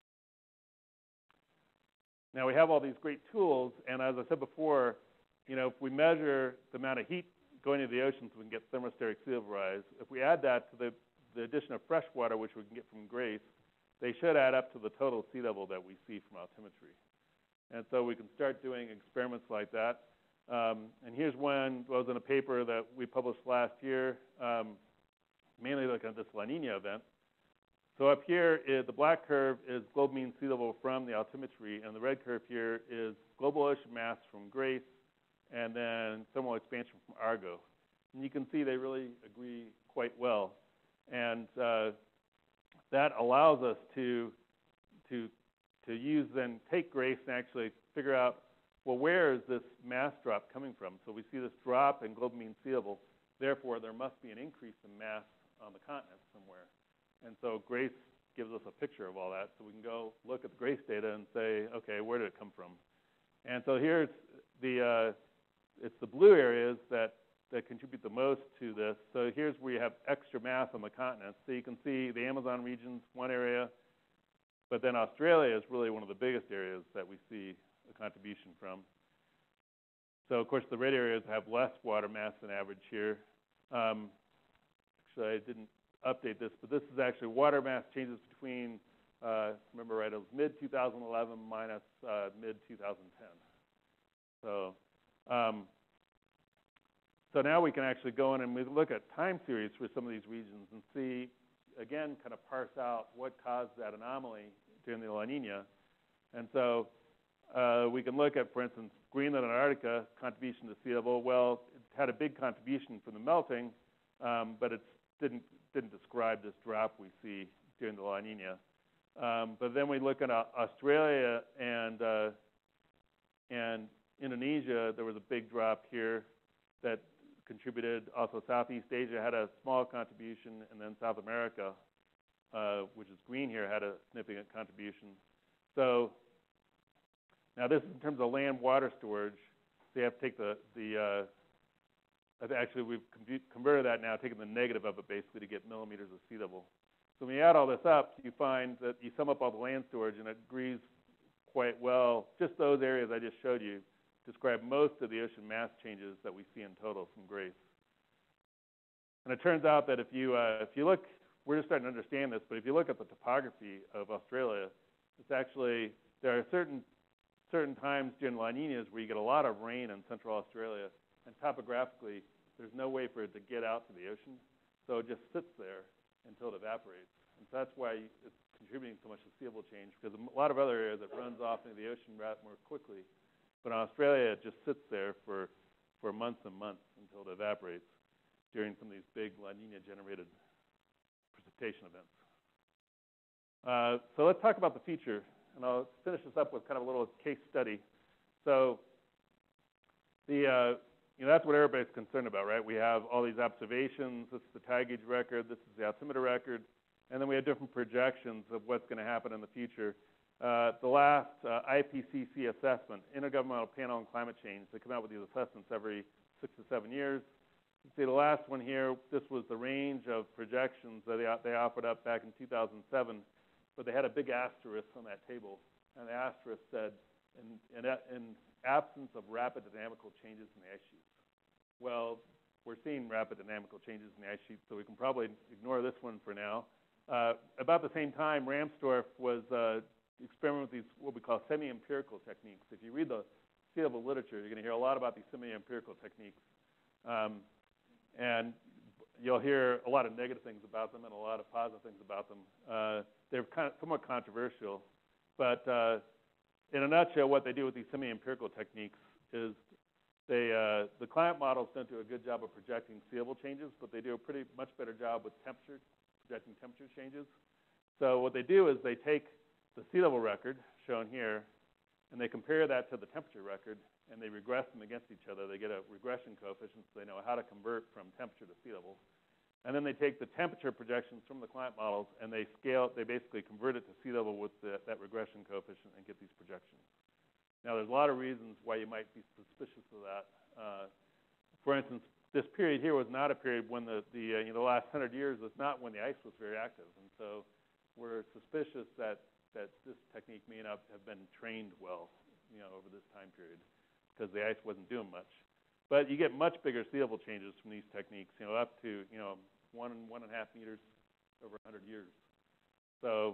B: Now we have all these great tools, and as I said before, you know, if we measure the amount of heat going into the oceans, we can get thermospheric sea level rise. If we add that to the, the addition of fresh water, which we can get from GRACE, they should add up to the total sea level that we see from altimetry. And so we can start doing experiments like that. Um, and here's one that was in a paper that we published last year, um, mainly looking at this La Nina event. So up here, is, the black curve is global mean sea level from the altimetry, and the red curve here is global ocean mass from GRACE, and then thermal expansion from Argo. And you can see they really agree quite well. And uh, that allows us to, to, to use then take GRACE and actually figure out, well, where is this mass drop coming from? So we see this drop in global mean sea level. Therefore, there must be an increase in mass on the continent somewhere. And so GRACE gives us a picture of all that. So we can go look at the GRACE data and say, okay, where did it come from? And so here's the, uh, it's the blue areas that, that contribute the most to this. So here's where you have extra mass on the continent. So you can see the Amazon region's one area, but then Australia is really one of the biggest areas that we see a contribution from. So of course the red areas have less water mass than average here. Um, actually, I didn't update this, but this is actually water mass changes between, uh, remember right, it was mid two thousand eleven minus uh, mid two thousand ten. So, um, so now we can actually go in and we look at time series for some of these regions and see, again, kind of parse out what caused that anomaly during the La Nina. And so uh, we can look at, for instance, Greenland and Antarctica contribution to sea level. Well, it had a big contribution from the melting, um, but it didn't didn't describe this drop we see during the La Nina. Um, but then we look at uh, Australia and uh, and Indonesia. There was a big drop here that contributed. Also, Southeast Asia had a small contribution, and then South America, uh, which is green here, had a significant contribution. So now this is in terms of land water storage. So you have to take the the uh, Actually, we've converted that now, taking the negative of it basically to get millimeters of sea level. So when you add all this up, you find that you sum up all the land storage, and it agrees quite well. Just those areas I just showed you describe most of the ocean mass changes that we see in total from GRACE. And it turns out that if you uh, if you look, we're just starting to understand this, but if you look at the topography of Australia, it's actually there are certain certain times during La Ninas where you get a lot of rain in central Australia. And topographically, there's no way for it to get out to the ocean. So it just sits there until it evaporates. And so that's why it's contributing so much to sea level change, because a lot of other areas it runs off into the ocean more quickly. But in Australia, it just sits there for, for months and months until it evaporates during some of these big La Nina-generated precipitation events. Uh, so let's talk about the future. And I'll finish this up with kind of a little case study. So the uh, You know, that's what Aerospace is concerned about, right? We have all these observations. This is the tide gauge record. This is the altimeter record. And then we have different projections of what's going to happen in the future. Uh, the last uh, I P C C assessment, Intergovernmental Panel on Climate Change, they come out with these assessments every six to seven years. You see the last one here, this was the range of projections that they, they offered up back in two thousand seven, but they had a big asterisk on that table. And the asterisk said, in, in, in absence of rapid dynamical changes in the ice sheets. Well, we're seeing rapid dynamical changes in the ice sheets, so we can probably ignore this one for now. Uh, about the same time, Ramstorff was uh, experiment with these what we call semi-empirical techniques. If you read the sea level literature, you're going to hear a lot about these semi-empirical techniques. Um, and you'll hear a lot of negative things about them and a lot of positive things about them. Uh, they're kind of somewhat controversial. But uh, in a nutshell, what they do with these semi-empirical techniques is they, uh, the climate models don't do a good job of projecting sea level changes, but they do a pretty much better job with temperature, projecting temperature changes. So what they do is they take the sea level record, shown here, and they compare that to the temperature record, and they regress them against each other. They get a regression coefficient, so they know how to convert from temperature to sea level. And then they take the temperature projections from the climate models, and they scale, they basically convert it to sea level with the, that regression coefficient and get these projections. Now, there's a lot of reasons why you might be suspicious of that. Uh, for instance, this period here was not a period when the, the uh, you know, the last hundred years was not when the ice was very active. And so we're suspicious that, that this technique may not have been trained well, you know, over this time period because the ice wasn't doing much. But you get much bigger sea level changes from these techniques, you know, up to, you know, one and one and a half meters over one hundred years. So,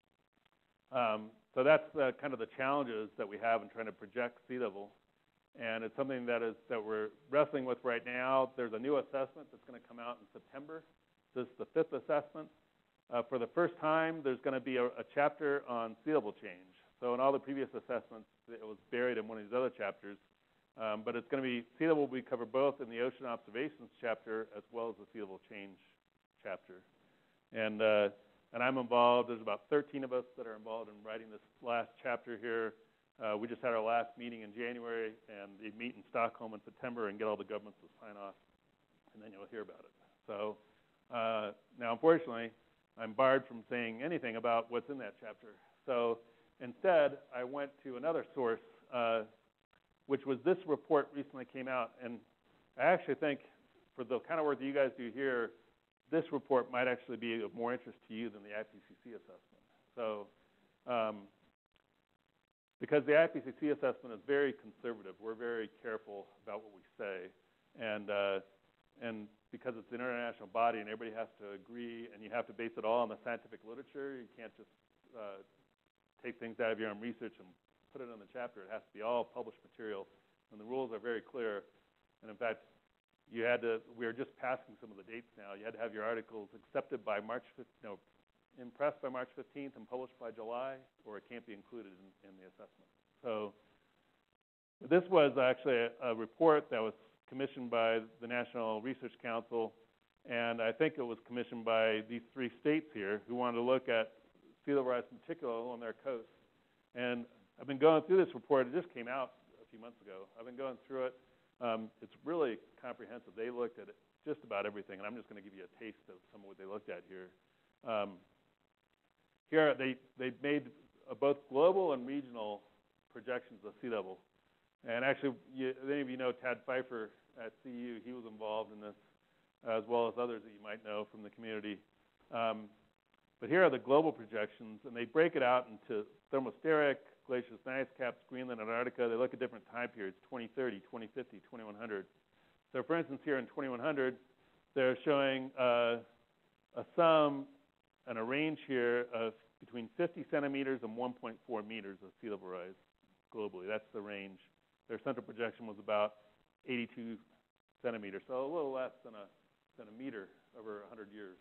B: um, so that's uh, kind of the challenges that we have in trying to project sea level. And it's something that is that we're wrestling with right now. There's a new assessment that's going to come out in September. This is the fifth assessment. Uh, for the first time, there's going to be a, a chapter on sea level change. So in all the previous assessments, it was buried in one of these other chapters. Um, but it's going to be, sea level will be covered both in the ocean observations chapter as well as the sea level change chapter. And, uh, and I'm involved. There's about thirteen of us that are involved in writing this last chapter here. Uh, we just had our last meeting in January, and they meet in Stockholm in September and get all the governments to sign off, and then you'll hear about it. So uh, now, unfortunately, I'm barred from saying anything about what's in that chapter. So instead, I went to another source, uh, which was this report recently came out. And I actually think for the kind of work that you guys do here, this report might actually be of more interest to you than the I P C C assessment. So um, because the I P C C assessment is very conservative, we're very careful about what we say. And, uh, and because it's an international body and everybody has to agree, and you have to base it all on the scientific literature, you can't just uh, take things out of your own research and put it in the chapter. It has to be all published material, and the rules are very clear. And in fact, you had to, we are just passing some of the dates now. You had to have your articles accepted by March fifteenth, no, impressed by March fifteenth and published by July, or it can't be included in, in the assessment. So this was actually a, a report that was commissioned by the National Research Council, and I think it was commissioned by these three states here who wanted to look at sea level rise in particular along their coast. And I've been going through this report. It just came out a few months ago. I've been going through it. Um, it's really comprehensive. They looked at it, just about everything, and I'm just going to give you a taste of some of what they looked at here. Um, here, they, they made uh, both global and regional projections of sea level. And actually, you, any of you know Tad Pfeiffer at C U. He was involved in this, as well as others that you might know from the community. Um, but here are the global projections, and they break it out into thermospheric, glaciers, and ice caps, Greenland, Antarctica. They look at different time periods, twenty thirty, twenty fifty, twenty-one hundred. So for instance, here in twenty-one hundred, they're showing uh, a sum and a range here of between fifty centimeters and one point four meters of sea level rise globally. That's the range. Their central projection was about eighty-two centimeters, so a little less than a, than a meter over one hundred years.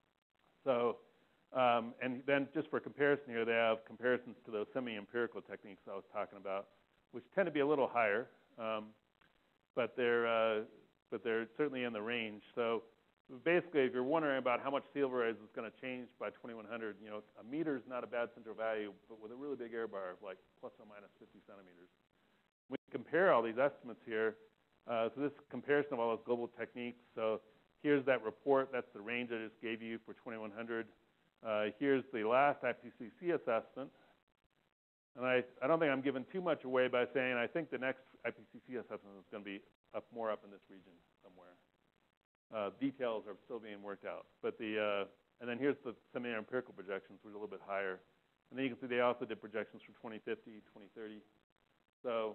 B: So, um, and then just for comparison here, they have comparisons to those semi-empirical techniques I was talking about, which tend to be a little higher, um, but they're uh, but they're certainly in the range. So basically, if you're wondering about how much sea level rise is going to change by twenty-one hundred, you know, a meter is not a bad central value, but with a really big error bar of like plus or minus fifty centimeters. We compare all these estimates here. Uh, so this comparison of all those global techniques. So here's that report. That's the range I just gave you for twenty-one hundred. Uh, here's the last I P C C assessment. And I, I don't think I'm giving too much away by saying I think the next I P C C assessment is going to be up more up in this region somewhere. Uh, details are still being worked out. But the, uh, and then here's the semi-empirical projections, which are a little bit higher. And then you can see they also did projections for twenty fifty, twenty thirty. So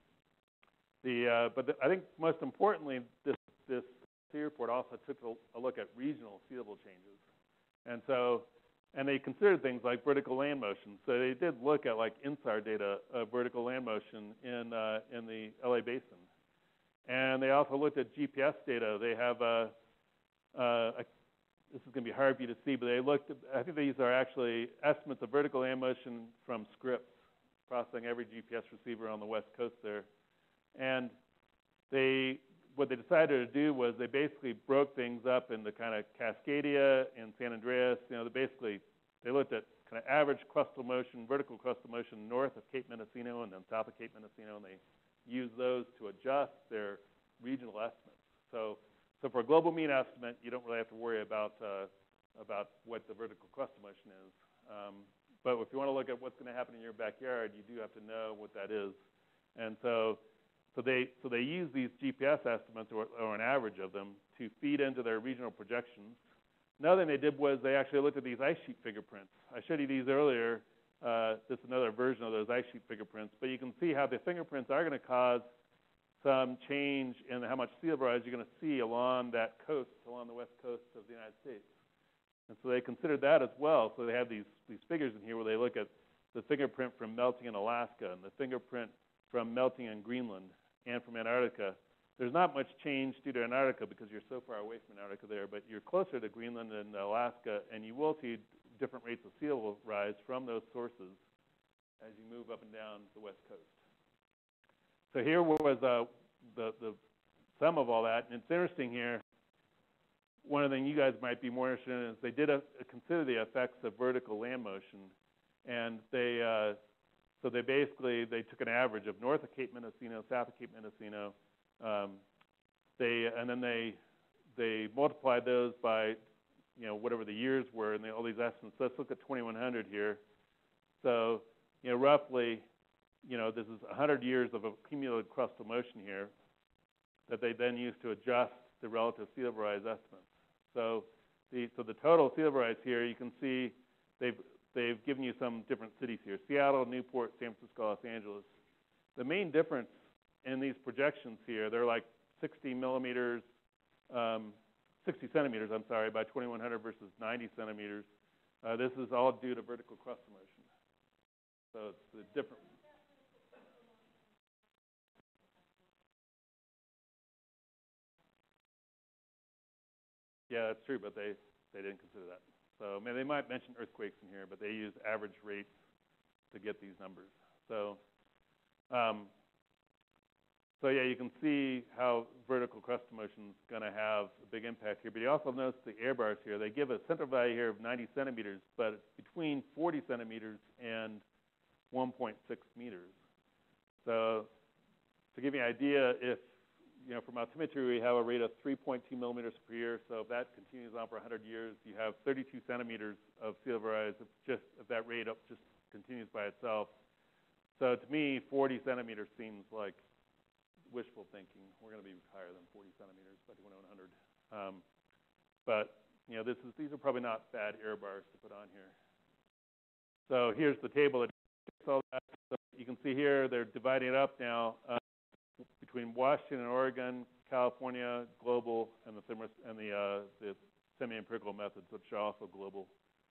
B: the, uh, but the, I think most importantly, this, this sea report also took a, a look at regional sea level changes. And so and they considered things like vertical land motion. So they did look at like INSAR data of vertical land motion in uh, in the L A basin, and they also looked at G P S data. They have a, a, a this is going to be hard for you to see, but they looked at, I think these are actually estimates of vertical land motion from scripts, processing every G P S receiver on the west coast there. And they, what they decided to do was they basically broke things up into kind of Cascadia and San Andreas. You know, they basically, they looked at kind of average crustal motion, vertical crustal motion north of Cape Mendocino and then south of Cape Mendocino, and they used those to adjust their regional estimates. So So for a global mean estimate, you don't really have to worry about uh, about what the vertical crustal motion is. Um, but if you want to look at what's going to happen in your backyard, you do have to know what that is. And so, so they so they use these G P S estimates or, or an average of them to feed into their regional projections. Another thing they did was they actually looked at these ice sheet fingerprints. I showed you these earlier. Uh, this is another version of those ice sheet fingerprints. But you can see how the fingerprints are going to cause some change in how much sea level rise you're going to see along that coast, along the west coast of the United States. And so they considered that as well. So they have these, these figures in here where they look at the fingerprint from melting in Alaska and the fingerprint from melting in Greenland and from Antarctica. There's not much change due to Antarctica because you're so far away from Antarctica there, but you're closer to Greenland and Alaska, and you will see different rates of sea level rise from those sources as you move up and down the west coast. So here was uh, the, the sum of all that. And it's interesting here, one of the things you guys might be more interested in is they did a, a consider the effects of vertical land motion. And they, uh, so they basically, they took an average of north of Cape Mendocino, south of Cape Mendocino. Um, they, and then they, they multiplied those by, you know, whatever the years were and they, all these estimates. So let's look at twenty-one hundred here. So, you know, roughly, you know, this is one hundred years of accumulated crustal motion here that they then use to adjust the relative sea level rise estimates. So the, so the total sea level rise here, you can see they've, they've given you some different cities here: Seattle, Newport, San Francisco, Los Angeles. The main difference in these projections here, they're like sixty millimeters, um, sixty centimeters, I'm sorry, by twenty-one hundred versus ninety centimeters. Uh, this is all due to vertical crustal motion. So it's the different. Yeah, that's true, but they, they didn't consider that. So I mean, they might mention earthquakes in here, but they use average rates to get these numbers. So, um, so yeah, you can see how vertical crustal motion is going to have a big impact here. But you also notice the air bars here. They give a central value here of ninety centimeters, but it's between forty centimeters and one point six meters. So to give you an idea, if you know, from altimetry, we have a rate of three point two millimeters per year. So if that continues on for one hundred years, you have thirty-two centimeters of sea level rise. If just if that rate up just continues by itself. So to me, forty centimeters seems like wishful thinking. We're going to be higher than forty centimeters by one hundred. Um, but you know, this is these are probably not bad error bars to put on here. So here's the table that all that. So you can see here they're dividing it up now. Uh, between Washington and Oregon, California, global, and the thermos and the uh, the semi-empirical methods, which are also global.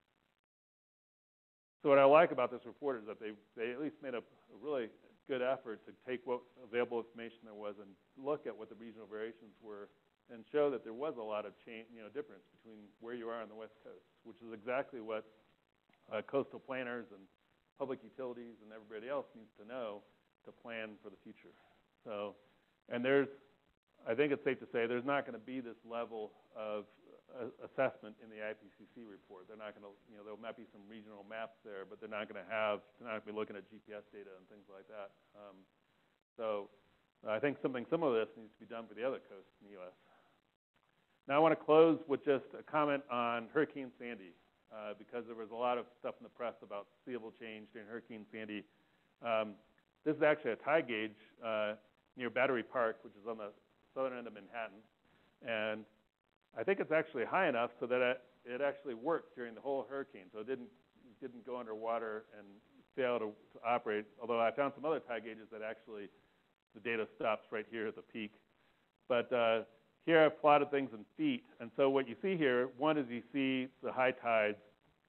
B: So what I like about this report is that they they at least made a, a really good effort to take what available information there was and look at what the regional variations were and show that there was a lot of change, you know, difference between where you are on the West Coast, which is exactly what uh, coastal planners and public utilities and everybody else needs to know to plan for the future. So, and there's, I think it's safe to say there's not going to be this level of uh, assessment in the I P C C report. They're not going to, you know, there might be some regional maps there, but they're not going to have, they're not going to be looking at G P S data and things like that. Um, so, I think something similar to this needs to be done for the other coasts in the U S. Now, I want to close with just a comment on Hurricane Sandy, uh, because there was a lot of stuff in the press about sea level change during Hurricane Sandy. Um, this is actually a tide gauge uh, near Battery Park, which is on the southern end of Manhattan. And I think it's actually high enough so that it, it actually worked during the whole hurricane. So it didn't, it didn't go underwater and fail to, to operate, although I found some other tide gauges that actually the data stops right here at the peak. But uh, here I've plotted things in feet. And so what you see here, one is you see the high tides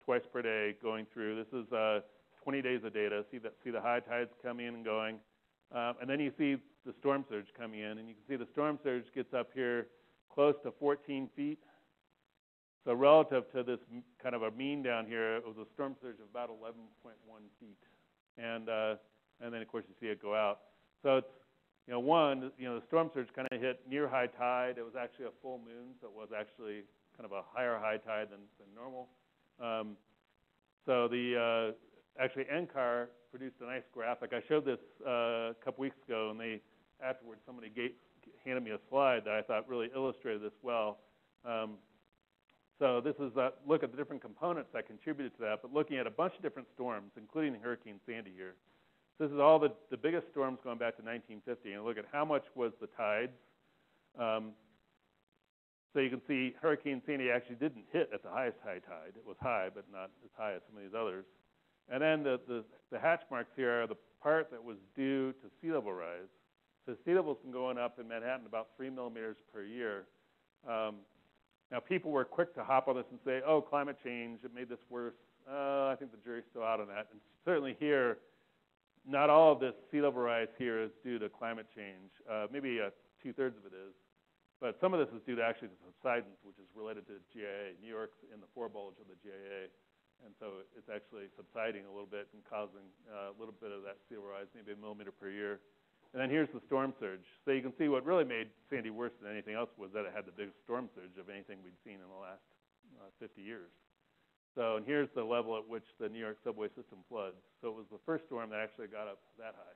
B: twice per day going through. This is uh, twenty days of data. See the, see the high tides coming in and going. Um, and then you see the storm surge coming in. And you can see the storm surge gets up here close to fourteen feet. So relative to this kind of a mean down here, it was a storm surge of about eleven point one feet. And, uh, and then, of course, you see it go out. So it's, you know, one, you know, the storm surge kind of hit near high tide. It was actually a full moon, so it was actually kind of a higher high tide than, than normal. Um, so the, uh, actually, N C A R produced a nice graphic. I showed this uh, a couple weeks ago, and they, afterwards, somebody gave, handed me a slide that I thought really illustrated this well. Um, so this is a look at the different components that contributed to that, but looking at a bunch of different storms, including Hurricane Sandy here. This is all the, the biggest storms going back to nineteen fifty, and look at how much was the tides. Um, so you can see Hurricane Sandy actually didn't hit at the highest high tide. It was high, but not as high as some of these others. And then the, the, the hatch marks here are the part that was due to sea level rise. So sea level's been going up in Manhattan about three millimeters per year. Um, now people were quick to hop on this and say, oh, climate change, it made this worse. Uh, I think the jury's still out on that. And certainly here, not all of this sea level rise here is due to climate change. Uh, maybe uh, two-thirds of it is. But some of this is due to actually the subsidence, which is related to G I A. New York's in the forebulge of the G I A. And so it's actually subsiding a little bit and causing uh, a little bit of that sea level rise, maybe a millimeter per year. And then here's the storm surge. So you can see what really made Sandy worse than anything else was that it had the biggest storm surge of anything we'd seen in the last uh, fifty years. So, and here's the level at which the New York subway system floods. So it was the first storm that actually got up that high.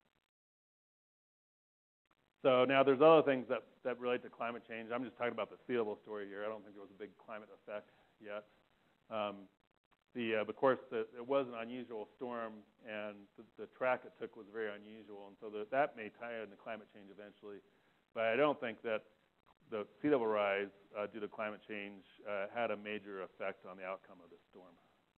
B: So now there's other things that, that relate to climate change. I'm just talking about the sea level story here. I don't think there was a big climate effect yet. Um, the, uh, of course, the, it was an unusual storm, and the, the track it took was very unusual, and so the, that may tie into climate change eventually. But I don't think that the sea level rise uh, due to climate change uh, had a major effect on the outcome of this storm.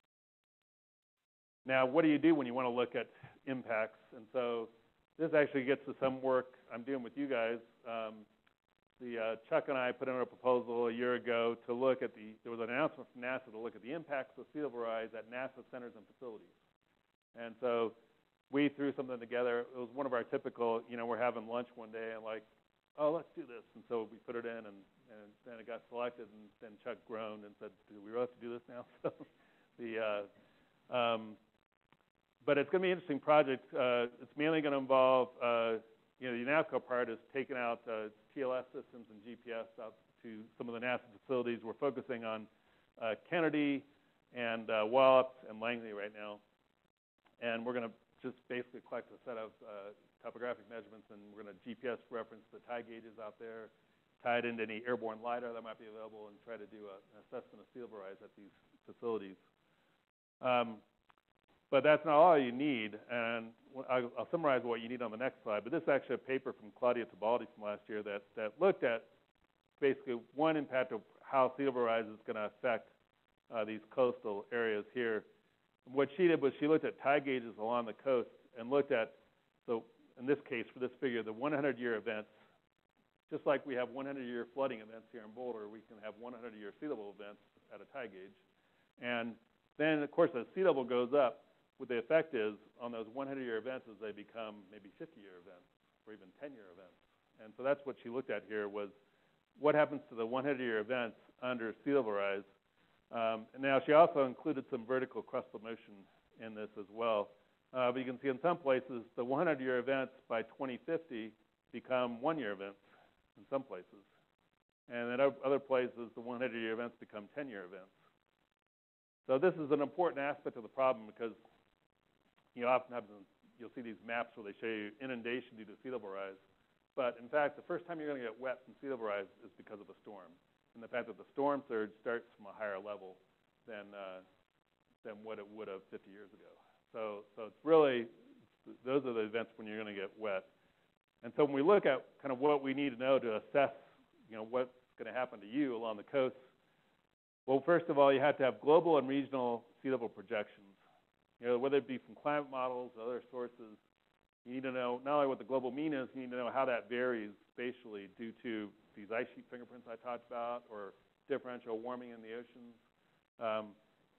B: Now, what do you do when you want to look at impacts? And so this actually gets to some work I'm doing with you guys. Um, the, uh, Chuck and I put in a proposal a year ago to look at the, there was an announcement from NASA to look at the impacts of sea level rise at NASA centers and facilities. And so we threw something together. It was one of our typical, you know, we're having lunch one day and like, oh, let's do this. And so we put it in, and, and then it got selected, and then Chuck groaned and said, do we really have to do this now? So the, uh, um, but it's going to be an interesting project. Uh, it's mainly going to involve, uh, you know, the UNAVCO part is taking out uh, T L S systems and G P S out to some of the NASA facilities. We're focusing on uh, Kennedy and uh, Wallops and Langley right now. And we're going to just basically collect a set of uh, topographic measurements, and we're going to G P S reference the tide gauges out there, tie it into any airborne LiDAR that might be available, and try to do a, an assessment of sea level rise at these facilities. Um, but that's not all you need, and I'll, I'll summarize what you need on the next slide. But this is actually a paper from Claudia Tibaldi from last year that, that looked at basically one impact of how sea level rise is going to affect uh, these coastal areas here. What she did was she looked at tide gauges along the coast and looked at, so in this case, for this figure, the hundred year events. Just like we have hundred year flooding events here in Boulder, we can have hundred year sea level events at a tide gauge. And then, of course, as sea level goes up, what the effect is on those hundred year events is they become maybe fifty year events or even ten year events. And so that's what she looked at here was what happens to the hundred year events under sea level rise. Um, and now she also included some vertical crustal motion in this as well. Uh, but you can see in some places the hundred year events by twenty fifty become one year events in some places. And in other places, the hundred year events become ten year events. So this is an important aspect of the problem because you know, often happens, you'll see these maps where they show you inundation due to sea level rise. But in fact, the first time you're going to get wet from sea level rise is because of a storm. And the fact that the storm surge starts from a higher level than, uh, than what it would have fifty years ago. So, so it's really, those are the events when you're going to get wet. And so when we look at kind of what we need to know to assess, you know, what's going to happen to you along the coast, well, first of all, you have to have global and regional sea level projections. You know, whether it be from climate models or other sources, you need to know not only what the global mean is, you need to know how that varies spatially due to these ice sheet fingerprints I talked about or differential warming in the oceans. Um,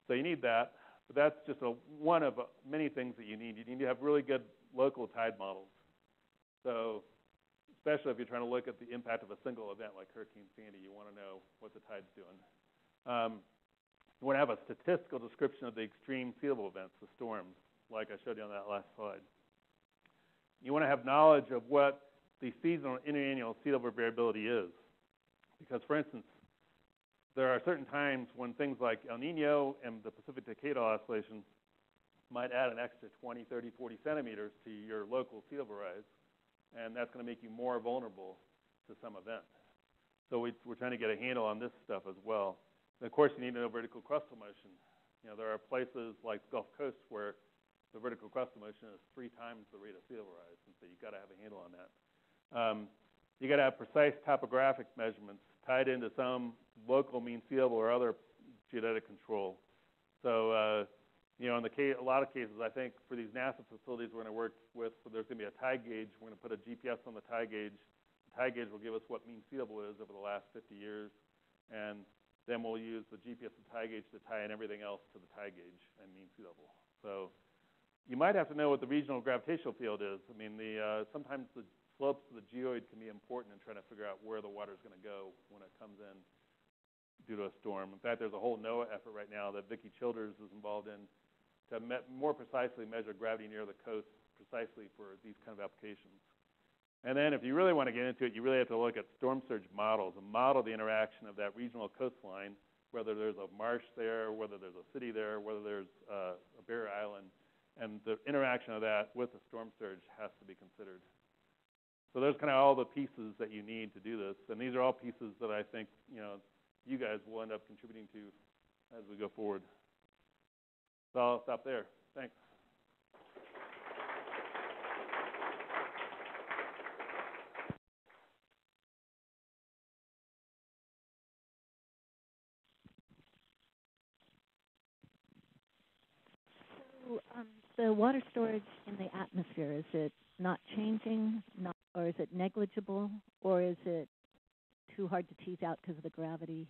B: So you need that, but that's just a, one of many things that you need. You need to have really good local tide models. So especially if you're trying to look at the impact of a single event like Hurricane Sandy, you want to know what the tide's doing. Um, you want to have a statistical description of the extreme sea level events, the storms, like I showed you on that last slide. You want to have knowledge of what the seasonal and interannual sea level variability is. Because, for instance, there are certain times when things like El Nino and the Pacific Decadal Oscillation might add an extra twenty, thirty, forty centimeters to your local sea level rise, and that's going to make you more vulnerable to some event. So we, we're trying to get a handle on this stuff as well. And of course, you need to know vertical crustal motion. You know, there are places like Gulf Coast where the vertical crustal motion is three times the rate of sea level rise, and so you've got to have a handle on that. Um, you got to have precise topographic measurements tied into some local mean sea level or other geodetic control. So, uh, you know, in the case, a lot of cases, I think for these NASA facilities we're going to work with, so there's going to be a tide gauge. We're going to put a G P S on the tide gauge. The tide gauge will give us what mean sea level is over the last fifty years, and then we'll use the G P S and tide gauge to tie in everything else to the tide gauge and mean sea level. So you might have to know what the regional gravitational field is. I mean, the uh, sometimes the slopes of the geoid can be important in trying to figure out where the water is going to go when it comes in due to a storm. In fact, there's a whole NOAA effort right now that Vicki Childers is involved in to me more precisely measure gravity near the coast precisely for these kind of applications. And then if you really want to get into it, you really have to look at storm surge models and model the interaction of that regional coastline, whether there's a marsh there, whether there's a city there, whether there's uh, a barrier island, and the interaction of that with the storm surge has to be considered. So there's kind of all the pieces that you need to do this, and these are all pieces that I think, you know, you guys will end up contributing to as we go forward. So I'll stop there. Thanks.
A: So um, the water storage in the atmosphere, is it not changing, not, or is it negligible, or is it too hard to tease out because of the gravity?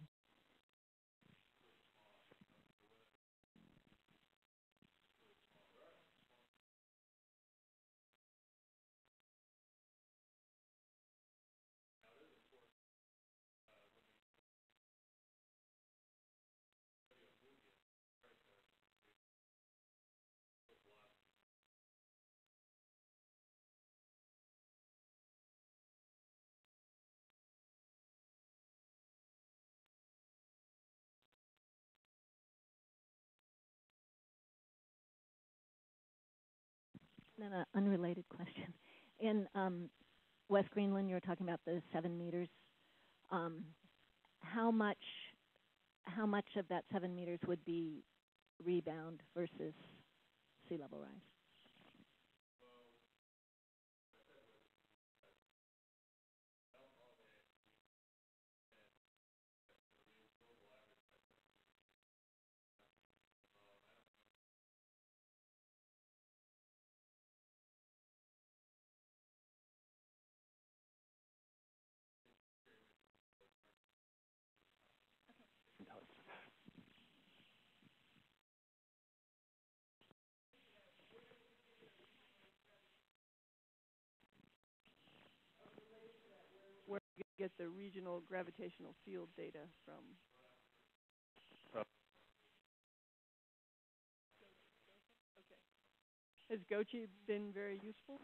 A: Then an unrelated question. In um, West Greenland, you were talking about the seven meters. Um, how much, how much of that seven meters would be rebound versus sea level rise?
C: Where you get the regional gravitational field data from.
B: Uh,
C: Okay. Has Gochi been very useful?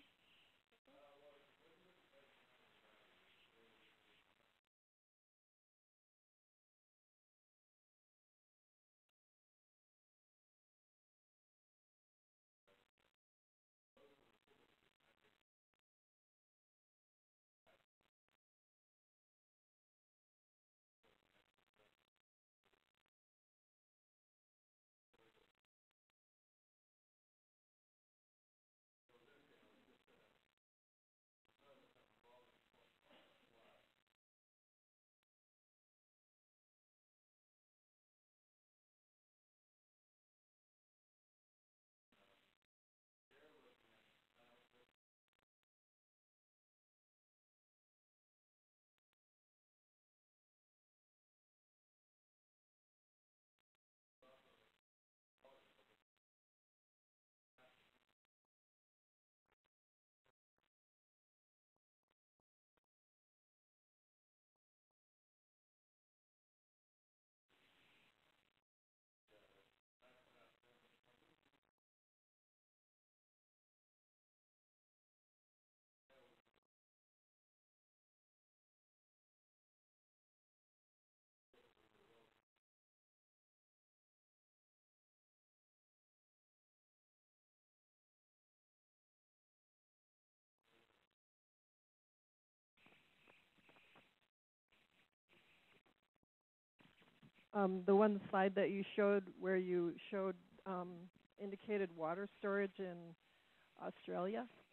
C: um, the one slide that you showed where you showed um, indicated water storage in Australia.